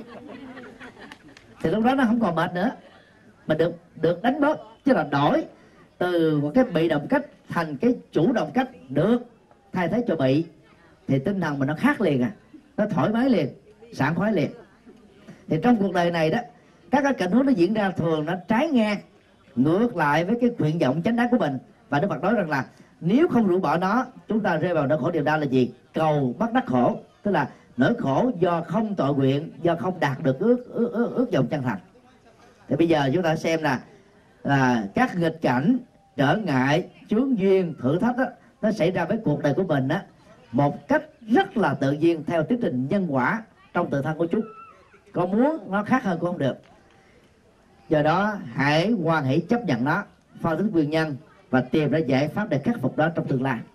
thì lúc đó nó không còn mệt nữa, mà được đánh bóp, chứ là đổi từ một cái bị động cách thành cái chủ động cách, được thay thế cho bị, thì tinh thần mình nó khác liền nó thoải mái liền, sảng khoái liền. Thì trong cuộc đời này đó, các cái cảnh huống nó diễn ra thường nó trái ngang, ngược lại với cái nguyện vọng chánh đáng của mình. Và Đức Phật nói rằng là nếu không rũ bỏ nó, chúng ta rơi vào nỗi khổ niềm đau là gì? Cầu bất đắc khổ, tức là nỗi khổ do không tội nguyện, do không đạt được ước vọng chân thành. Thì bây giờ chúng ta xem là các nghịch cảnh, trở ngại, chướng duyên, thử thách đó, nó xảy ra với cuộc đời của mình á một cách rất là tự nhiên theo tiến trình nhân quả trong tự thân của chúng. Có muốn nó khác hơn cũng không được. Do đó hãy hoan hỷ chấp nhận nó, phân tích nguyên nhân và tìm ra giải pháp để khắc phục đó trong tương lai.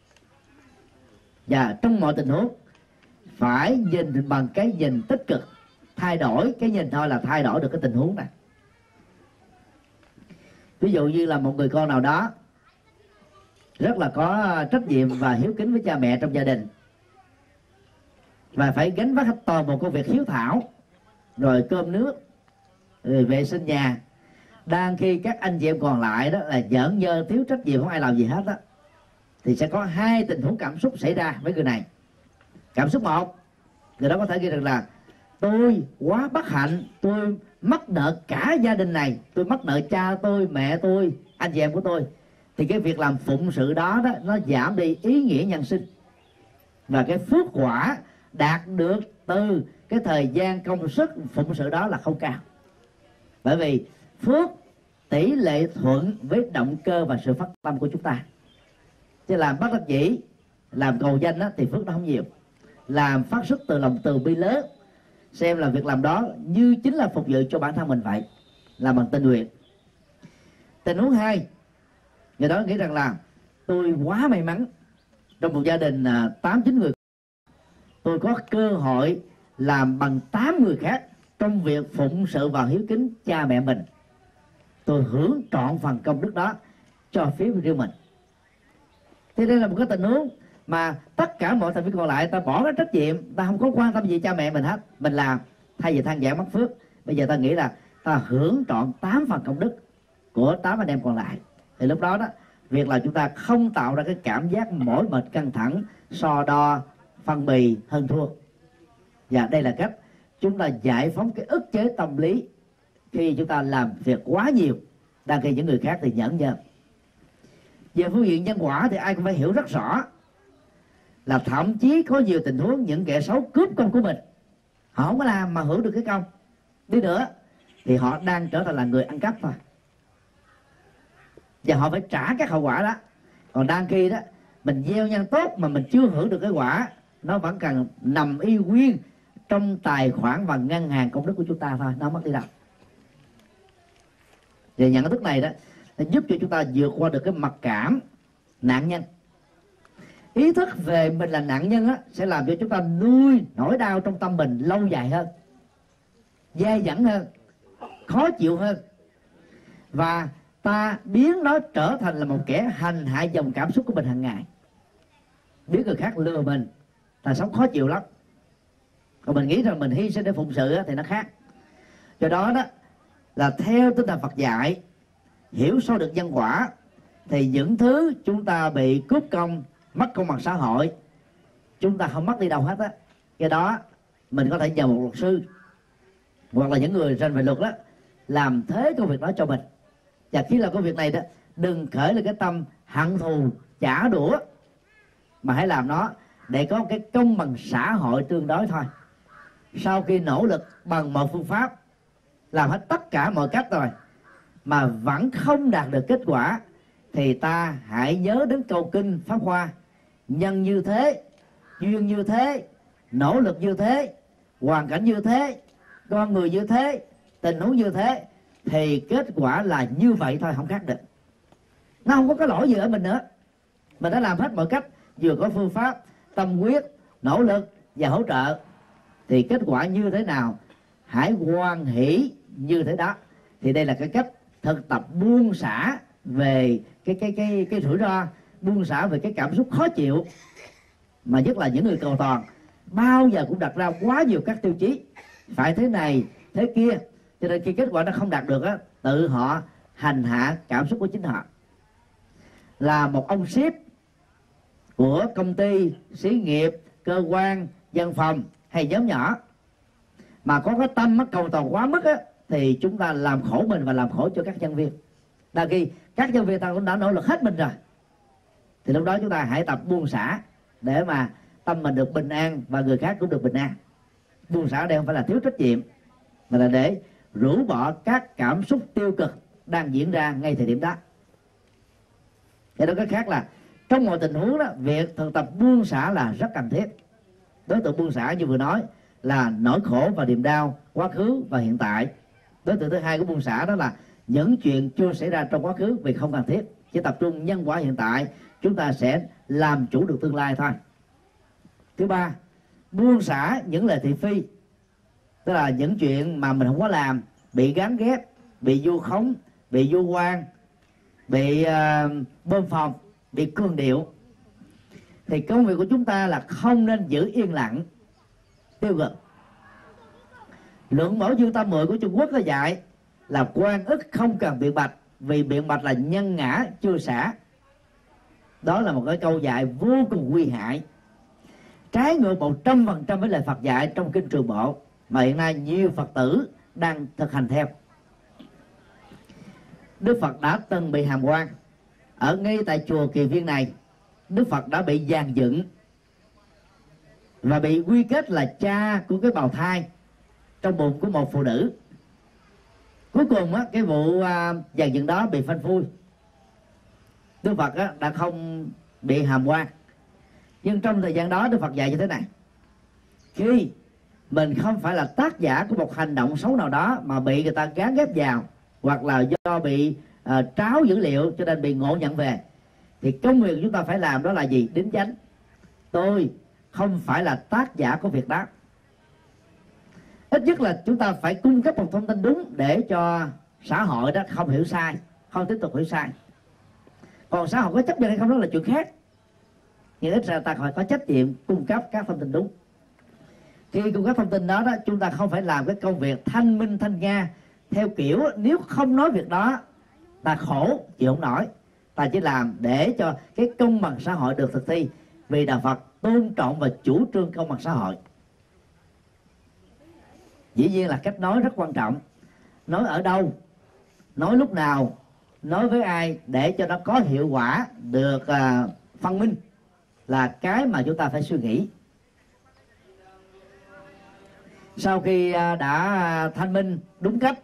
Và trong mọi tình huống phải nhìn bằng cái nhìn tích cực, thay đổi cái nhìn thôi là thay đổi được cái tình huống này. Ví dụ như là một người con nào đó rất là có trách nhiệm và hiếu kính với cha mẹ trong gia đình, và phải gánh vác hết toàn bộ công việc hiếu thảo, rồi cơm nước, rồi vệ sinh nhà, đang khi các anh chị em còn lại đó là giỡn nhơ, thiếu trách nhiệm, không ai làm gì hết đó, thì sẽ có hai tình huống cảm xúc xảy ra với người này. Cảm xúc một, người đó có thể ghi rằng là tôi quá bất hạnh, tôi mắc nợ cả gia đình này, tôi mắc nợ cha tôi, mẹ tôi, anh chị em của tôi. Thì cái việc làm phụng sự đó nó giảm đi ý nghĩa nhân sinh, và cái phước quả đạt được từ cái thời gian công sức phụng sự đó là không cao. Bởi vì phước tỷ lệ thuận với động cơ và sự phát tâm của chúng ta. Chứ làm bất đắc dĩ, làm cầu danh đó, thì phước nó không nhiều. Làm phát xuất từ lòng từ bi lớn, xem là việc làm đó như chính là phục vụ cho bản thân mình vậy, làm bằng tình nguyện. Tình huống hai, người đó nghĩ rằng là tôi quá may mắn, trong một gia đình 8-9 người, tôi có cơ hội làm bằng 8 người khác trong việc phụng sự và hiếu kính cha mẹ mình, tôi hưởng trọn phần công đức đó cho phía riêng mình. Thì đây là một cái tình huống mà tất cả mọi thành viên còn lại ta bỏ cái trách nhiệm, ta không có quan tâm gì cha mẹ mình hết, mình làm thay vì than vãn mất phước. Bây giờ ta nghĩ là ta hưởng trọn 8 phần công đức của 8 anh em còn lại. Thì lúc đó đó, việc là chúng ta không tạo ra cái cảm giác mỏi mệt, căng thẳng, so đo, phân bì, hơn thua. Và đây là cách chúng ta giải phóng cái ức chế tâm lý khi chúng ta làm việc quá nhiều, đang khi những người khác thì nhẫn nhơ. Về phương diện nhân quả thì ai cũng phải hiểu rất rõ là thậm chí có nhiều tình huống những kẻ xấu cướp công của mình, họ không có làm mà hưởng được cái công đi nữa, thì họ đang trở thành là người ăn cắp thôi, và họ phải trả các hậu quả đó. Còn đang khi đó mình gieo nhân tốt mà mình chưa hưởng được cái quả, nó vẫn cần nằm y nguyên trong tài khoản và ngân hàng công đức của chúng ta thôi, nó mất đi đâu. Và nhận thức này đó nó giúp cho chúng ta vượt qua được cái mặc cảm nạn nhân. Ý thức về mình là nạn nhân á, sẽ làm cho chúng ta nuôi nỗi đau trong tâm mình lâu dài hơn, dai dẳng hơn, khó chịu hơn, và ta biến nó trở thành là một kẻ hành hạ dòng cảm xúc của mình hàng ngày. Biết người khác lừa mình, ta sống khó chịu lắm. Còn mình nghĩ rằng mình hy sinh để phụng sự á, thì nó khác. Do đó đó là theo tinh thần Phật dạy, hiểu sâu được nhân quả, thì những thứ chúng ta bị cướp công, mất công bằng xã hội, chúng ta không mất đi đâu hết á. Do đó mình có thể nhờ một luật sư hoặc là những người rành về luật đó làm thế công việc đó cho mình. Và khi làm công việc này đó, đừng khởi lên cái tâm hận thù trả đũa, mà hãy làm nó để có cái công bằng xã hội tương đối thôi. Sau khi nỗ lực bằng mọi phương pháp, làm hết tất cả mọi cách rồi mà vẫn không đạt được kết quả, thì ta hãy nhớ đến câu kinh Pháp Hoa: nhân như thế, duyên như thế, nỗ lực như thế, hoàn cảnh như thế, con người như thế, tình huống như thế, thì kết quả là như vậy thôi, không khác được. Nó không có cái lỗi gì ở mình nữa. Mình đã làm hết mọi cách, vừa có phương pháp, tâm quyết, nỗ lực và hỗ trợ, thì kết quả như thế nào hãy hoan hỷ như thế đó. Thì đây là cái cách thực tập buông xả về cái rủi ro, buông xả về cái cảm xúc khó chịu, mà nhất là những người cầu toàn bao giờ cũng đặt ra quá nhiều các tiêu chí, phải thế này thế kia, cho nên khi kết quả nó không đạt được á, tự họ hành hạ cảm xúc của chính họ. Là một ông sếp của công ty, xí nghiệp, cơ quan, văn phòng hay nhóm nhỏ mà có cái tâm cầu toàn quá mức á, thì chúng ta làm khổ mình và làm khổ cho các nhân viên. Đa khi các nhân viên ta cũng đã nỗ lực hết mình rồi, thì lúc đó chúng ta hãy tập buông xả để mà tâm mình được bình an và người khác cũng được bình an. Buông xả đây không phải là thiếu trách nhiệm, mà là để rũ bỏ các cảm xúc tiêu cực đang diễn ra ngay thời điểm đó. Cái đó cái khác là trong mọi tình huống đó, việc thực tập buông xả là rất cần thiết. Đối tượng buông xả như vừa nói là nỗi khổ và niềm đau quá khứ và hiện tại. Đối tượng thứ hai của buông xả đó là những chuyện chưa xảy ra trong quá khứ vì không cần thiết, chỉ tập trung nhân quả hiện tại, chúng ta sẽ làm chủ được tương lai thôi. Thứ ba, buông xả những lời thị phi, tức là những chuyện mà mình không có làm, bị gán ghép, bị vu khống, bị vu oan, bị bơm phòng, bị cương điệu. Thì công việc của chúng ta là không nên giữ yên lặng tiêu cực. Luận Bảo Dương Tâm 10 của Trung Quốc có dạy là oan ức không cần biện bạch, vì biện bạch là nhân ngã chưa xả. Đó là một cái câu dạy vô cùng nguy hại, trái ngược 100% với lời Phật dạy trong kinh Trường Bộ, mà hiện nay nhiều Phật tử đang thực hành theo. Đức Phật đã từng bị hàm oan. Ở ngay tại chùa Kỳ Viên này, Đức Phật đã bị dàn dựng và bị quy kết là cha của cái bào thai trong bụng của một phụ nữ. Cuối cùng á, cái vụ dàn dựng đó bị phanh phui. Đức Phật á, đã không bị hàm oan. Nhưng trong thời gian đó Đức Phật dạy như thế này: khi mình không phải là tác giả của một hành động xấu nào đó mà bị người ta gán ghép vào, hoặc là do bị tráo dữ liệu cho nên bị ngộ nhận về, thì công việc chúng ta phải làm đó là gì? Đính chánh. Tôi không phải là tác giả của việc đó. Ít nhất là chúng ta phải cung cấp một thông tin đúng để cho xã hội đó không hiểu sai, không tiếp tục hiểu sai. Còn xã hội có chấp nhận hay không đó là chuyện khác, nhưng ít ra ta phải có trách nhiệm cung cấp các thông tin đúng. Khi cung cấp thông tin đó, chúng ta không phải làm cái công việc thanh minh thanh nga theo kiểu nếu không nói việc đó ta khổ chịu không nổi. Ta chỉ làm để cho cái công bằng xã hội được thực thi, vì Đạo Phật tôn trọng và chủ trương công bằng xã hội. Dĩ nhiên là cách nói rất quan trọng. Nói ở đâu, nói lúc nào, nói với ai để cho nó có hiệu quả được phân minh là cái mà chúng ta phải suy nghĩ. Sau khi đã thanh minh đúng cách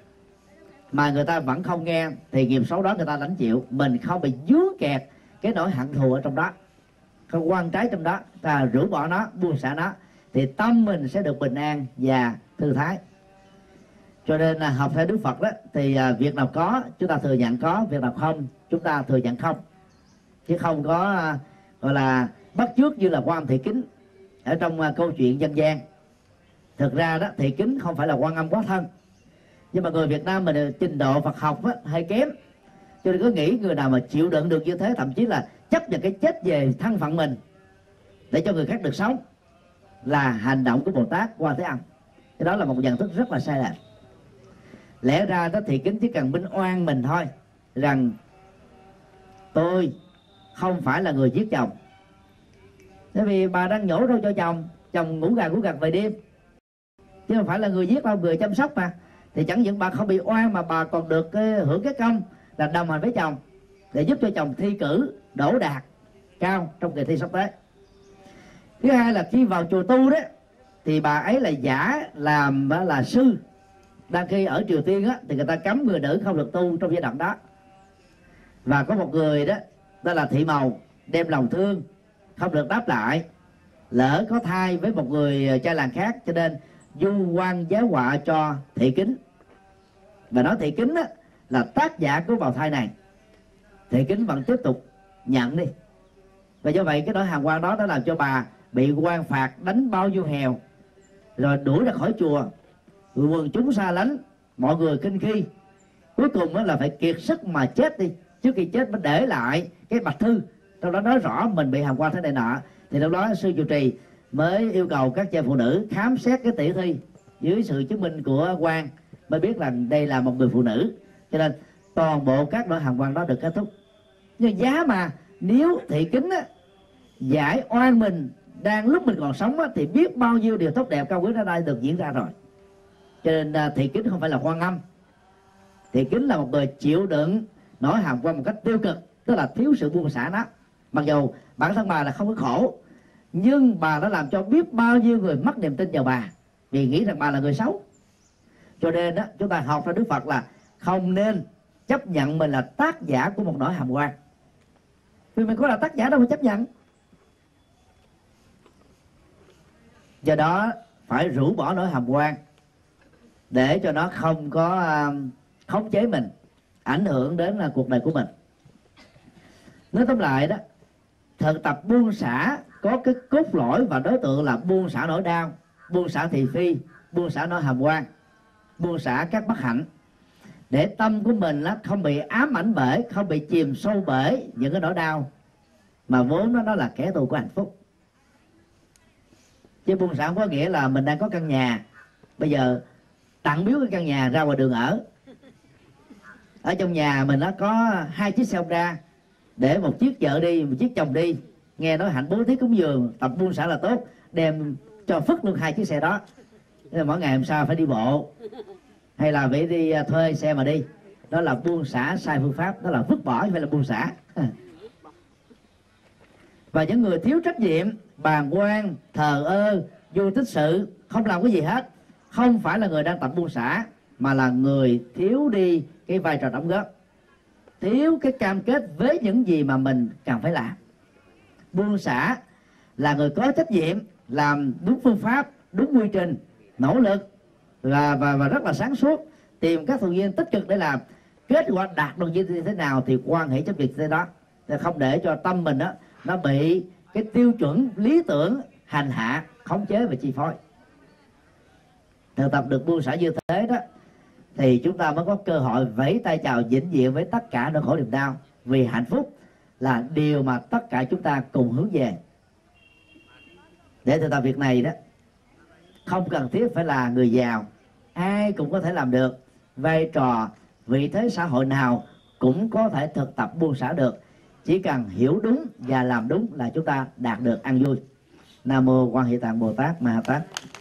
mà người ta vẫn không nghe thì nghiệp xấu đó người ta lãnh chịu. Mình không bị dướng kẹt cái nỗi hận thù ở trong đó, không quan trái trong đó, ta rũ bỏ nó, buông xả nó, thì tâm mình sẽ được bình an và thư thái. Cho nên là học theo Đức Phật đó thì việc nào có chúng ta thừa nhận có, việc nào không chúng ta thừa nhận không, chứ không có gọi là bắt chước như là Quan Âm Thị Kính ở trong câu chuyện dân gian. Thực ra đó Thị Kính không phải là Quan Âm quá thân, nhưng mà người Việt Nam mình trình độ Phật học á, hơi kém, cho nên có nghĩ người nào mà chịu đựng được như thế, thậm chí là chấp nhận cái chết về thân phận mình để cho người khác được sống, là hành động của Bồ Tát Quan Thế Âm. Cái đó là một nhận thức rất là sai lệch. Lẽ ra đó Thị Kính chỉ cần minh oan mình thôi, rằng tôi không phải là người giết chồng, bởi vì bà đang nhổ rau cho chồng, chồng ngủ gật về đêm, chứ không phải là người giết đâu, người chăm sóc mà. Thì chẳng những bà không bị oan mà bà còn được hưởng cái công là đồng hành với chồng để giúp cho chồng thi cử đỗ đạt cao trong kỳ thi sắp tới. Thứ hai là khi vào chùa tu đó thì bà ấy là giả làm là sư, đang khi ở Triều Tiên á thì người ta cấm người nữ không được tu trong giai đoạn đó. Và có một người đó tên là Thị Màu đem lòng thương không được đáp lại, lỡ có thai với một người trai làng khác, cho nên du quan giá họa cho Thị Kính, và nói Thị Kính á là tác giả của bào thai này. Thị Kính vẫn tiếp tục nhận đi, và do vậy cái nỗi hàm quan đó đã làm cho bà bị quan phạt đánh bao nhiêu hèo, rồi đuổi ra khỏi chùa, quần chúng xa lánh, mọi người kinh khi, cuối cùng là phải kiệt sức mà chết đi. Trước khi chết mới để lại cái bạch thư, trong đó nói rõ mình bị hàm quan thế này nọ. Thì lúc đó sư trụ trì mới yêu cầu các cha phụ nữ khám xét cái tử thi dưới sự chứng minh của quan, mới biết là đây là một người phụ nữ. Cho nên toàn bộ các nỗi hàm quan đó được kết thúc. Nhưng giá mà nếu Thị Kính á, giải oan mình đang lúc mình còn sống á, thì biết bao nhiêu điều tốt đẹp cao quý ở đây được diễn ra rồi. Cho nên Thị Kính không phải là Quan Âm. Thị Kính là một người chịu đựng nỗi hàm quan một cách tiêu cực, tức là thiếu sự buông xả nó. Mặc dù bản thân bà là không có khổ, nhưng bà đã làm cho biết bao nhiêu người mất niềm tin vào bà vì nghĩ rằng bà là người xấu. Cho nên đó, chúng ta học ra Đức Phật là không nên chấp nhận mình là tác giả của một nỗi hàm quan, vì mình có là tác giả đâu mà chấp nhận. Do đó phải rũ bỏ nỗi hàm quan để cho nó không có khống chế mình, ảnh hưởng đến cuộc đời của mình. Nói tóm lại đó, thực tập buông xả có cái cốt lõi và đối tượng là buông xả nỗi đau, buông xả thị phi, buông xả nỗi hàm quan, buông xả các bất hạnh, để tâm của mình nó không bị ám ảnh bởi, không bị chìm sâu bởi những cái nỗi đau mà vốn nó là kẻ thù của hạnh phúc. Chứ buông xả không có nghĩa là mình đang có căn nhà, bây giờ tặng biếu cái căn nhà ra ngoài đường ở trong nhà mình nó có 2 chiếc xe Honda, để một chiếc vợ đi, một chiếc chồng đi, nghe nói hạnh bố thí cúng dường, tập buông xả là tốt, đem cho phất luôn 2 chiếc xe đó. Mỗi ngày hôm sau phải đi bộ hay là phải đi thuê xe mà đi, đó là buông xả sai phương pháp, đó là vứt bỏ chứ phải là buông xả. Và những người thiếu trách nhiệm, bàng quan, thờ ơ, vô tích sự, không làm cái gì hết, không phải là người đang tập buông xả, mà là người thiếu đi cái vai trò đóng góp, thiếu cái cam kết với những gì mà mình cần phải làm. Buông xả là người có trách nhiệm, làm đúng phương pháp, đúng quy trình, nỗ lực và rất là sáng suốt, tìm các thành viên tích cực để làm. Kết quả đạt được như thế nào thì quan hệ trong việc thế đó, không để cho tâm mình đó nó bị cái tiêu chuẩn lý tưởng hành hạ, khống chế và chi phối. thực tập được buông xả như thế đó, thì chúng ta mới có cơ hội vẫy tay chào vĩnh viễn với tất cả nỗi khổ niềm đau. Vì hạnh phúc là điều mà tất cả chúng ta cùng hướng về. Để thực tập việc này đó, không cần thiết phải là người giàu, ai cũng có thể làm được. Vai trò, vị thế xã hội nào cũng có thể thực tập buông xả được. Chỉ cần hiểu đúng và làm đúng là chúng ta đạt được an vui. Nam mô Quan Hệ Tạng Bồ Tát Ma Ha Tát.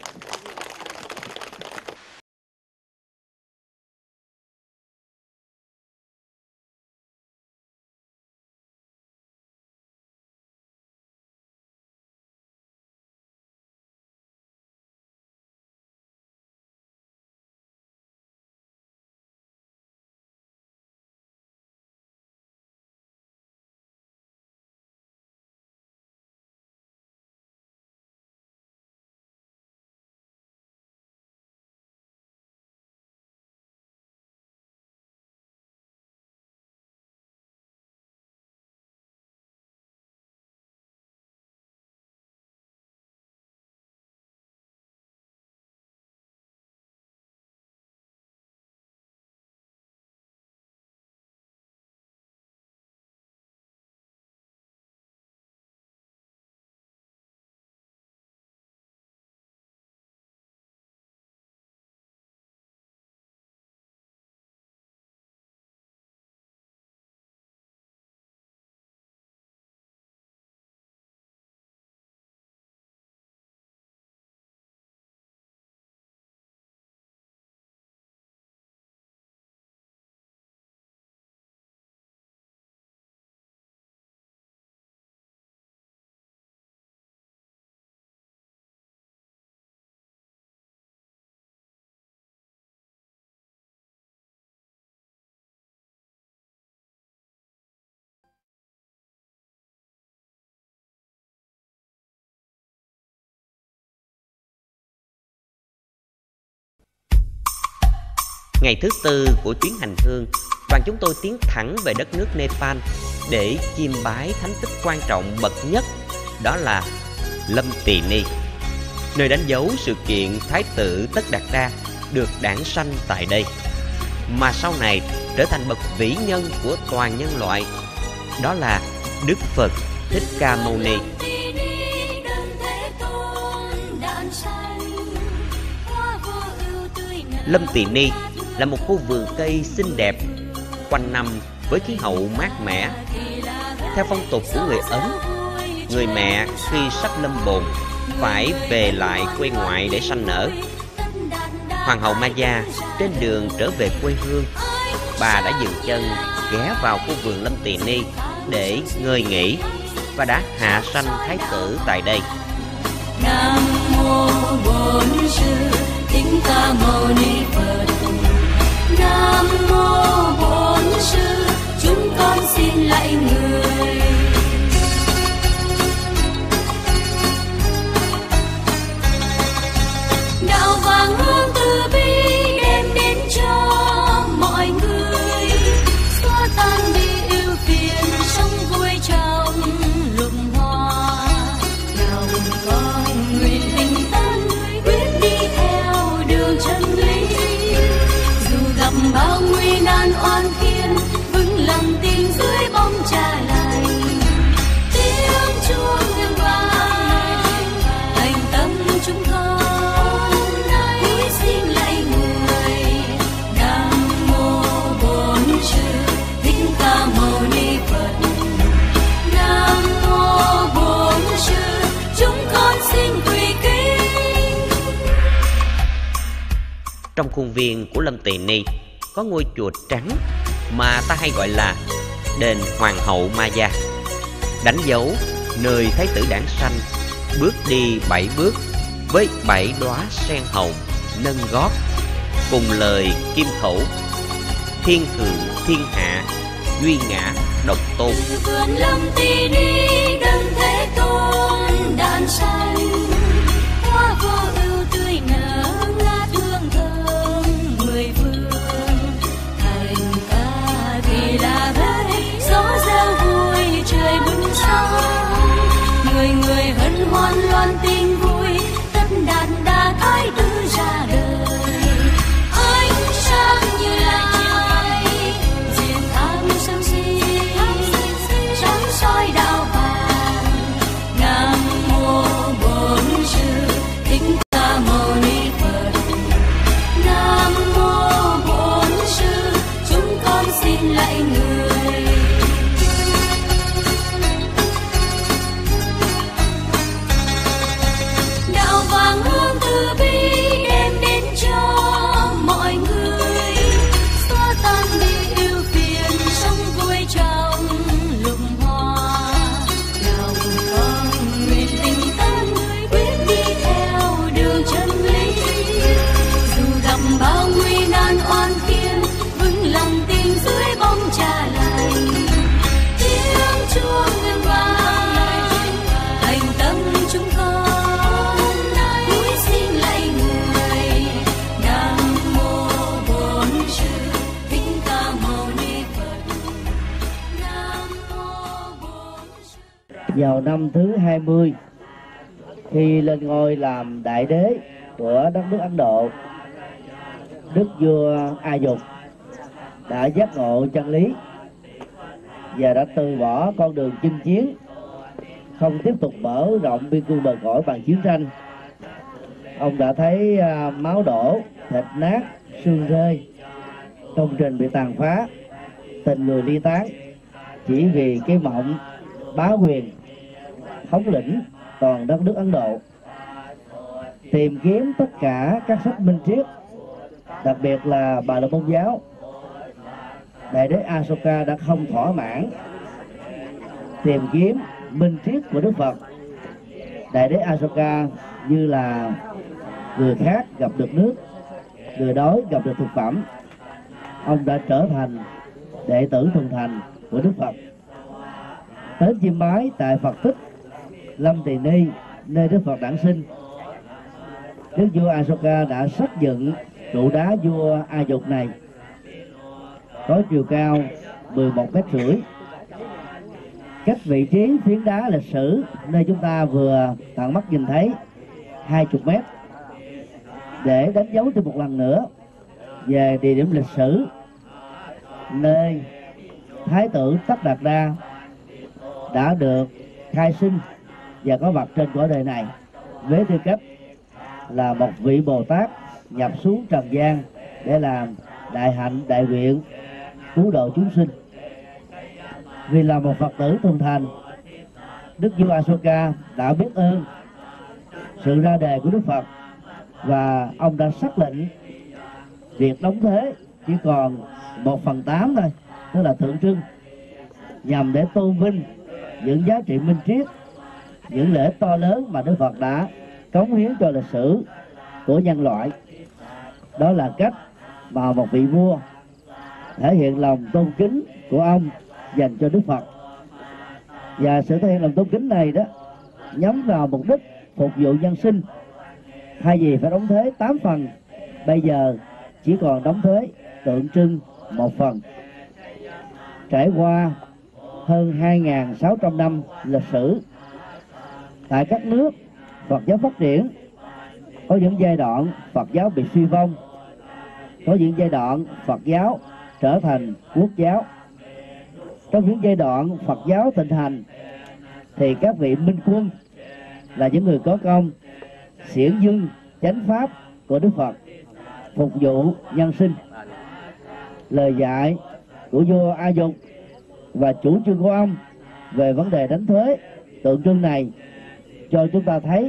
Ngày thứ tư của chuyến hành hương, đoàn chúng tôi tiến thẳng về đất nước Nepal để chiêm bái thánh tích quan trọng bậc nhất, đó là Lâm Tỳ Ni, nơi đánh dấu sự kiện Thái tử Tất Đạt Đa được đản sanh tại đây, mà sau này trở thành bậc vĩ nhân của toàn nhân loại, đó là Đức Phật Thích Ca Mâu Ni. Lâm Tỳ Ni là một khu vườn cây xinh đẹp quanh năm với khí hậu mát mẻ. Theo phong tục của người Ấn, người mẹ khi sắp lâm bồn phải về lại quê ngoại để sanh nở. Hoàng hậu Maya trên đường trở về quê hương, bà đã dừng chân ghé vào khu vườn Lâm Tỳ Ni để ngơi nghỉ và đã hạ sanh thái tử tại đây. Nam mô Bổn Sư Thích Ca Mâu Ni Phật. Nam mô Bổn Sư, chúng con xin lạy người. Đạo vàng hương từ bi đem đến cho mọi người, xóa tan đi ưu phiền, sống vui trong lụng hoa. Lòng con nguyện tinh tấn quyết đi theo đường chân lý, dù gặp bao nguy nan oan khiên, vững lòng tin dưới bóng trà lành. Tiếng chuông ngân vang thành tâm chúng con cúi xin lạy người. Nam mô Bổn Sư Thích Ca Mâu Ni Phật. Nam mô Bổn Sư, chúng con xin quỳ kính. Trong khuôn viên của Lâm Tỳ Ni có ngôi chùa trắng mà ta hay gọi là đền Hoàng hậu Maya, đánh dấu nơi thái tử đản sanh bước đi 7 bước với 7 đóa sen hồng nâng gót, cùng lời kim khẩu: thiên thượng thiên hạ, duy ngã độc tôn. Vườn Lâm Tỳ Ni đấng Thế Tôn đản sanh, hoa vô ưu tươi nở ngát hương thơm mười phương. Thành ca vì là thế, gió reo vui trời bừng sáng. Người người hân hoan loan tin vui, Tất Đạt Đa thái tử ra đời. Vào năm thứ 20, khi lên ngôi làm đại đế của đất nước Ấn Độ, đức vua A Dục đã giác ngộ chân lý và đã từ bỏ con đường chinh chiến, không tiếp tục mở rộng biên cương bờ cõi bằng chiến tranh. Ông đã thấy máu đổ, thịt nát, xương rơi, công trình bị tàn phá, tình người ly tán, chỉ vì cái mộng bá quyền thống lĩnh toàn đất nước Ấn Độ. Tìm kiếm tất cả các sách minh triết, đặc biệt là Bà La Môn giáo, đại đế Asoka đã không thỏa mãn. Tìm kiếm minh triết của Đức Phật, đại đế Asoka như là người khác gặp được nước, người đói gặp được thực phẩm. Ông đã trở thành đệ tử thuần thành của Đức Phật. Đến chiêm bái tại Phật tích Lâm Tỳ Ni, nơi Đức Phật đản sinh, đức vua Asoka đã xác dựng trụ đá vua A Dục này có chiều cao 11,5 mét, cách vị trí phiến đá lịch sử nơi chúng ta vừa tận mắt nhìn thấy 20 mét, để đánh dấu thêm một lần nữa về địa điểm lịch sử nơi Thái tử Tất Đạt Đa đã được khai sinh và có mặt trên cõi đời này với tư cách là một vị Bồ Tát nhập xuống trần gian để làm đại hạnh đại nguyện cứu độ chúng sinh. Vì là một Phật tử thuần thành, đức vua Asoka đã biết ơn sự ra đề của Đức Phật, và ông đã xác lệnh việc đóng thế chỉ còn 1/8 thôi, tức là tượng trưng, nhằm để tôn vinh những giá trị minh triết, những lễ to lớn mà Đức Phật đã cống hiến cho lịch sử của nhân loại. Đó là cách mà một vị vua thể hiện lòng tôn kính của ông dành cho Đức Phật. Và sự thể hiện lòng tôn kính này đó nhắm vào mục đích phục vụ nhân sinh. Thay vì phải đóng thế 8 phần, bây giờ chỉ còn đóng thế tượng trưng 1 phần. Trải qua hơn 2.600 năm lịch sử, tại các nước Phật giáo phát triển, có những giai đoạn Phật giáo bị suy vong, có những giai đoạn Phật giáo trở thành quốc giáo. Trong những giai đoạn Phật giáo thịnh hành thì các vị minh quân là những người có công xiển dưng chánh pháp của Đức Phật, phục vụ nhân sinh. Lời dạy của vua A Dục và chủ trương của ông về vấn đề đánh thuế tượng trưng này cho chúng ta thấy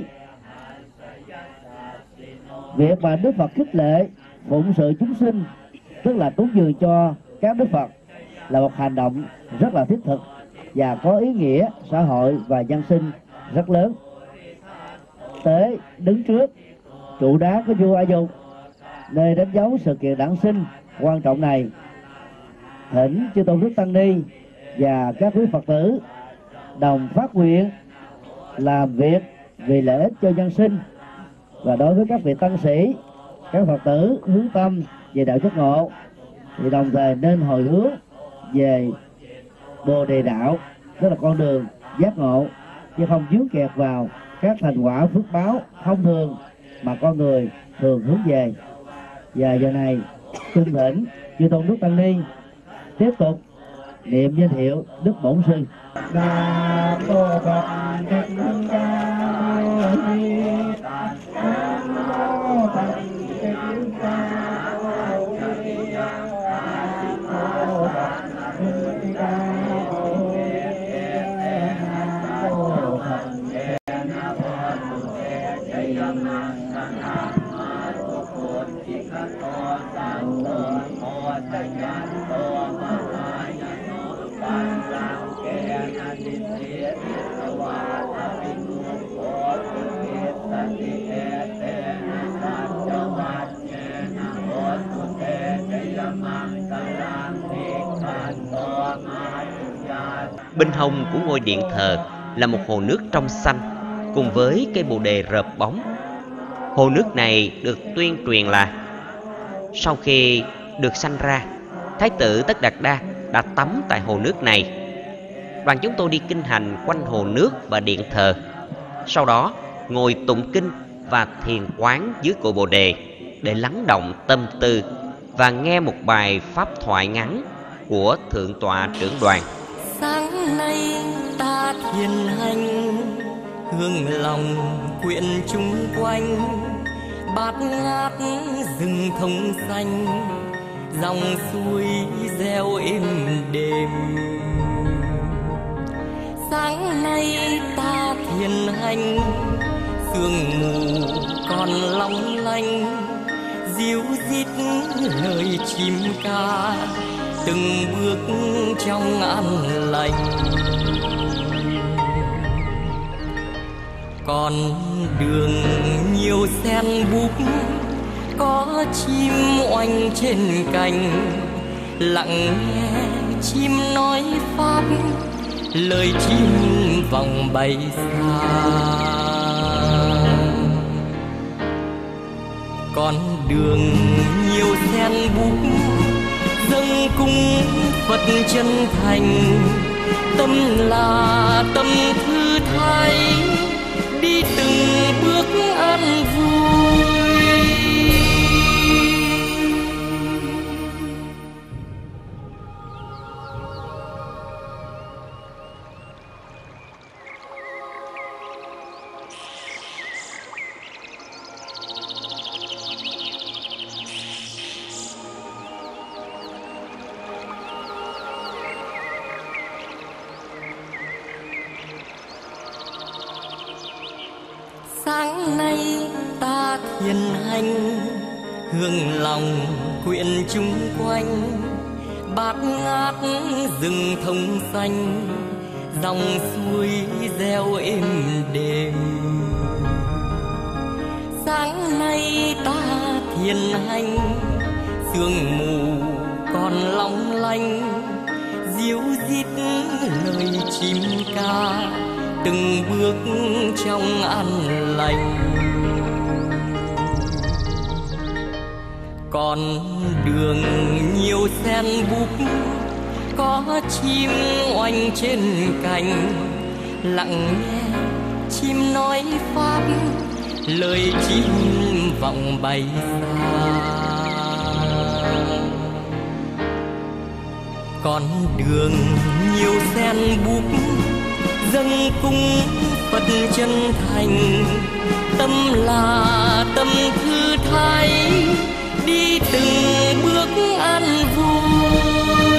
việc mà Đức Phật khích lệ phụng sự chúng sinh, tức là cúng dường cho các Đức Phật, là một hành động rất là thiết thực và có ý nghĩa xã hội và nhân sinh rất lớn. Tế đứng trước trụ đá của vua A Dục, nơi đánh dấu sự kiện đản sinh quan trọng này, thỉnh chư tôn đức tăng ni và các quý Phật tử đồng phát nguyện làm việc vì lợi ích cho nhân sinh. Và đối với các vị tăng sĩ, các Phật tử hướng tâm về đạo giác ngộ thì đồng thời nên hồi hướng về Bồ Đề đạo, tức là con đường giác ngộ, chứ không dướng kẹt vào các thành quả phước báo thông thường mà con người thường hướng về. Và giờ này xin thỉnh chư tôn đức tăng ni tiếp tục niệm danh hiệu Đức Bổn Sư. Nam mô Phật Thích Ca Mâu Ni. Nam mô Phật Thích Ca Mâu Ni. Nam mô Phật Thích Ca Mâu Ni. Nam mô Phật Bên hông của ngôi điện thờ là một hồ nước trong xanh cùng với cây bồ đề rợp bóng. Hồ nước này được tuyên truyền là sau khi được sanh ra, Thái tử Tất Đạt Đa đã tắm tại hồ nước này. Đoàn chúng tôi đi kinh hành quanh hồ nước và điện thờ. Sau đó ngồi tụng kinh và thiền quán dưới cội bồ đề để lắng động tâm tư và nghe một bài pháp thoại ngắn của Thượng tọa trưởng đoàn. Sáng nay ta thiền hành, hương lòng quyện chung quanh, bát ngát rừng thông xanh, dòng suối reo êm đềm. Sáng nay ta thiền hành, sương mù còn long lanh, ríu rít lời chim ca, từng bước trong an lành. Con đường nhiều sen búp, có chim oanh trên cành, lặng nghe chim nói pháp, lời chim vòng bay xa. Con đường nhiều sen búp, dâng cung Phật chân thành, tâm là tâm thư thái, đi từng bước an vui. Sáng nay ta thiền hành, hương lòng quyện chung quanh, bát ngát rừng thông xanh, dòng suối reo êm đềm. Sáng nay ta thiền hành, sương mù còn long lanh, ríu rít lời chim ca, từng bước trong an lành. Con đường nhiều sen búp, có chim oanh trên cành, lặng nghe chim nói pháp, lời chim vọng bay xa. Con đường nhiều sen búp, dâng cung Phật chân thành, tâm là tâm thư thái, đi từng bước an vui.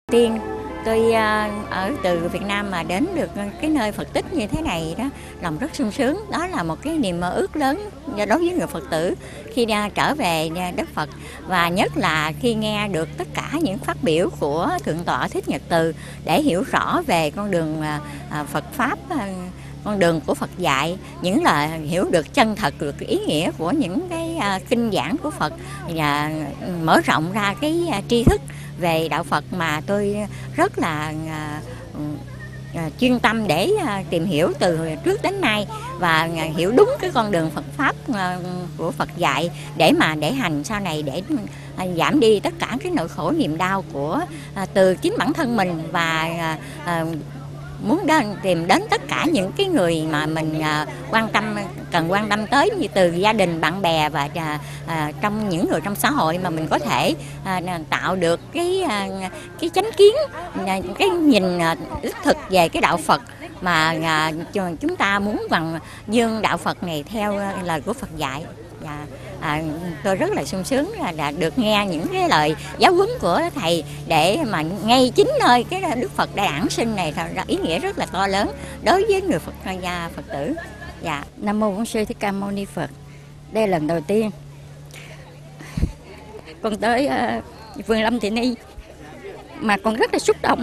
Tiên tôi ở từ Việt Nam mà đến được cái nơi Phật tích như thế này đó, lòng rất sung sướng. Đó là một cái niềm mơ ước lớn đối với người Phật tử khi trở về đất Phật, và nhất là khi nghe được tất cả những phát biểu của Thượng tọa Thích Nhật Từ để hiểu rõ về con đường Phật pháp, con đường của Phật dạy, những là hiểu được chân thật được ý nghĩa của những cái kinh giảng của Phật, và mở rộng ra cái tri thức về đạo Phật mà tôi rất là chuyên tâm để tìm hiểu từ trước đến nay, và hiểu đúng cái con đường Phật pháp của Phật dạy để hành sau này, để giảm đi tất cả cái nỗi khổ niềm đau của từ chính bản thân mình, và muốn tìm đến tất cả những cái người mà mình cần quan tâm tới, như từ gia đình, bạn bè và trong những người trong xã hội, mà mình có thể tạo được cái chánh kiến, cái nhìn đích thực về cái đạo Phật mà chúng ta muốn dương đạo Phật này theo lời của Phật dạy. Tôi rất là sung sướng là được nghe những cái lời giáo huấn của thầy, để mà ngay chính nơi cái Đức Phật đã đản sinh này, ý nghĩa rất là to lớn đối với người Phật tử. Nam mô Bổn Sư Thích Ca Mâu Ni Phật. Đây là lần đầu tiên con tới vườn Lâm Thị Ni mà con rất là xúc động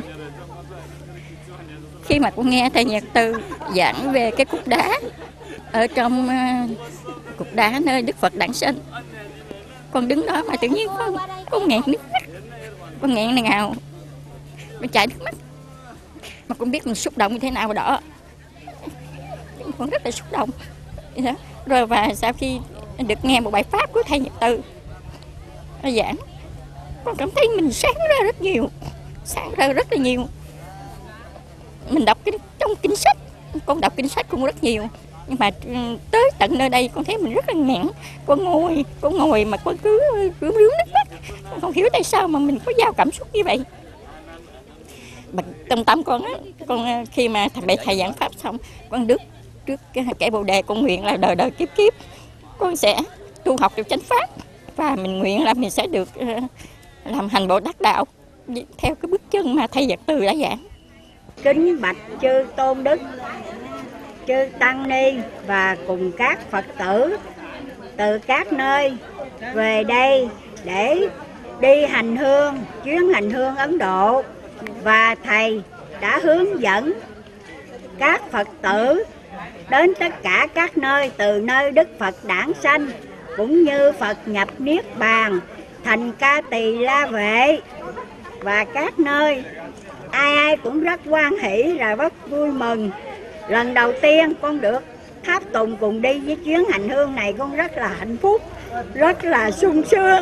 khi mà con nghe thầy Nhật Từ giảng về cái cục đá ở trong cục đá nơi Đức Phật đản sinh. Con đứng đó mà tự nhiên con nghẹn nước mắt, con nghẹn ngào, con chảy nước mắt, mà con biết mình xúc động như thế nào đó. Con rất là xúc động. Rồi và sau khi được nghe một bài pháp của thầy Nhật Từ giảng, con cảm thấy mình sáng ra rất nhiều. Mình đọc trong kinh sách, con đọc kinh sách cũng rất nhiều, nhưng mà tới tận nơi đây con thấy mình rất là nghẹn. Con ngồi mà con cứ rướm nước mắt. Con không hiểu tại sao mà mình có giao cảm xúc như vậy. Mà trong tâm con á, khi mà thầy giảng pháp xong, con đứng trước cái bồ đề, con nguyện là đời đời kiếp kiếp con sẽ tu học được chánh pháp, và mình nguyện là mình sẽ được làm hành Bồ Tát đạo theo cái bước chân mà thầy Nhật Từ đã giảng. Kính bạch chư tôn đức, chư tăng ni và cùng các Phật tử từ các nơi về đây để đi hành hương, chuyến hành hương Ấn Độ, và thầy đã hướng dẫn các Phật tử đến tất cả các nơi, từ nơi Đức Phật đản sanh cũng như Phật nhập niết bàn, thành Ca Tỳ La Vệ, và các nơi ai cũng rất hoan hỷ và rất vui mừng. Lần đầu tiên con được tháp tùng cùng đi với chuyến hành hương này, con rất là hạnh phúc, rất là sung sướng.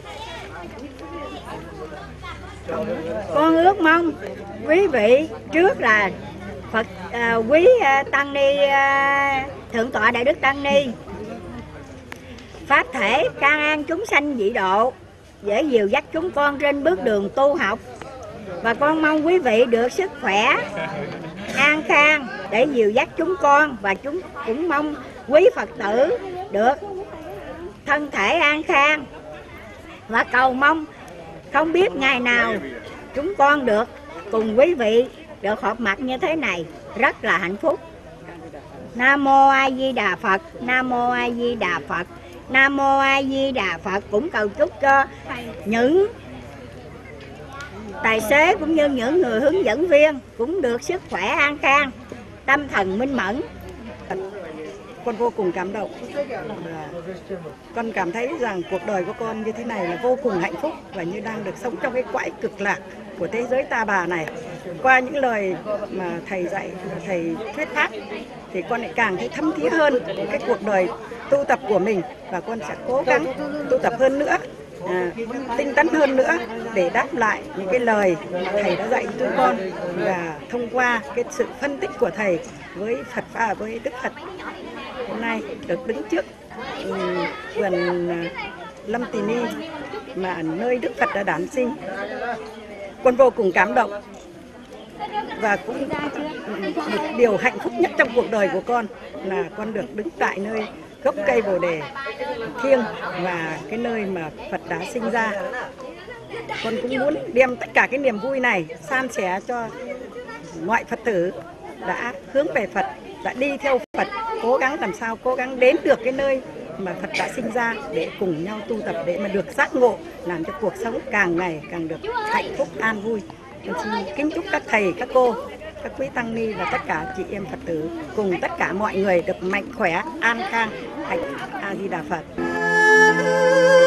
Con ước mong quý vị, trước là Phật quý tăng ni, Thượng tọa Đại Đức Tăng Ni, pháp thể can an chúng sanh dị độ để dìu dắt chúng con trên bước đường tu học. Và con mong quý vị được sức khỏe, an khang để dìu dắt chúng con, và chúng cũng mong quý Phật tử được thân thể an khang, và cầu mong không biết ngày nào chúng con được cùng quý vị được họp mặt như thế này, rất là hạnh phúc. Nam mô A Di Đà Phật. Nam mô A Di Đà Phật. Nam mô A Di Đà Phật. Cũng cầu chúc cho những tài xế cũng như những người hướng dẫn viên cũng được sức khỏe an khang, tâm thần minh mẫn. Con vô cùng cảm động. Con cảm thấy rằng cuộc đời của con như thế này là vô cùng hạnh phúc, và như đang được sống trong cái cõi cực lạc của thế giới ta bà này. Qua những lời mà thầy dạy, thầy thuyết pháp, thì con lại càng thấy thấm thía hơn cái cuộc đời tu tập của mình, và con sẽ cố gắng tu tập hơn nữa, tinh tấn hơn nữa để đáp lại những cái lời mà thầy đã dạy cho chúng con. Và thông qua cái sự phân tích của thầy với Phật và với Đức Phật, hôm nay được đứng trước vườn Lâm Tỳ Ni mà nơi Đức Phật đã đản sinh, con vô cùng cảm động. Và cũng một điều hạnh phúc nhất trong cuộc đời của con là con được đứng tại nơi gốc cây Bồ Đề thiêng và cái nơi mà Phật đã sinh ra. con cũng muốn đem tất cả cái niềm vui này san sẻ cho mọi Phật tử đã hướng về Phật, đã đi theo Phật, cố gắng làm sao cố gắng đến được cái nơi mà Phật đã sinh ra để cùng nhau tu tập để mà được giác ngộ, làm cho cuộc sống càng ngày càng được hạnh phúc an vui. Con xin kính chúc các thầy, các cô, các quý tăng ni và tất cả chị em Phật tử cùng tất cả mọi người được mạnh khỏe, an khang, hạnh A Di Đà Phật.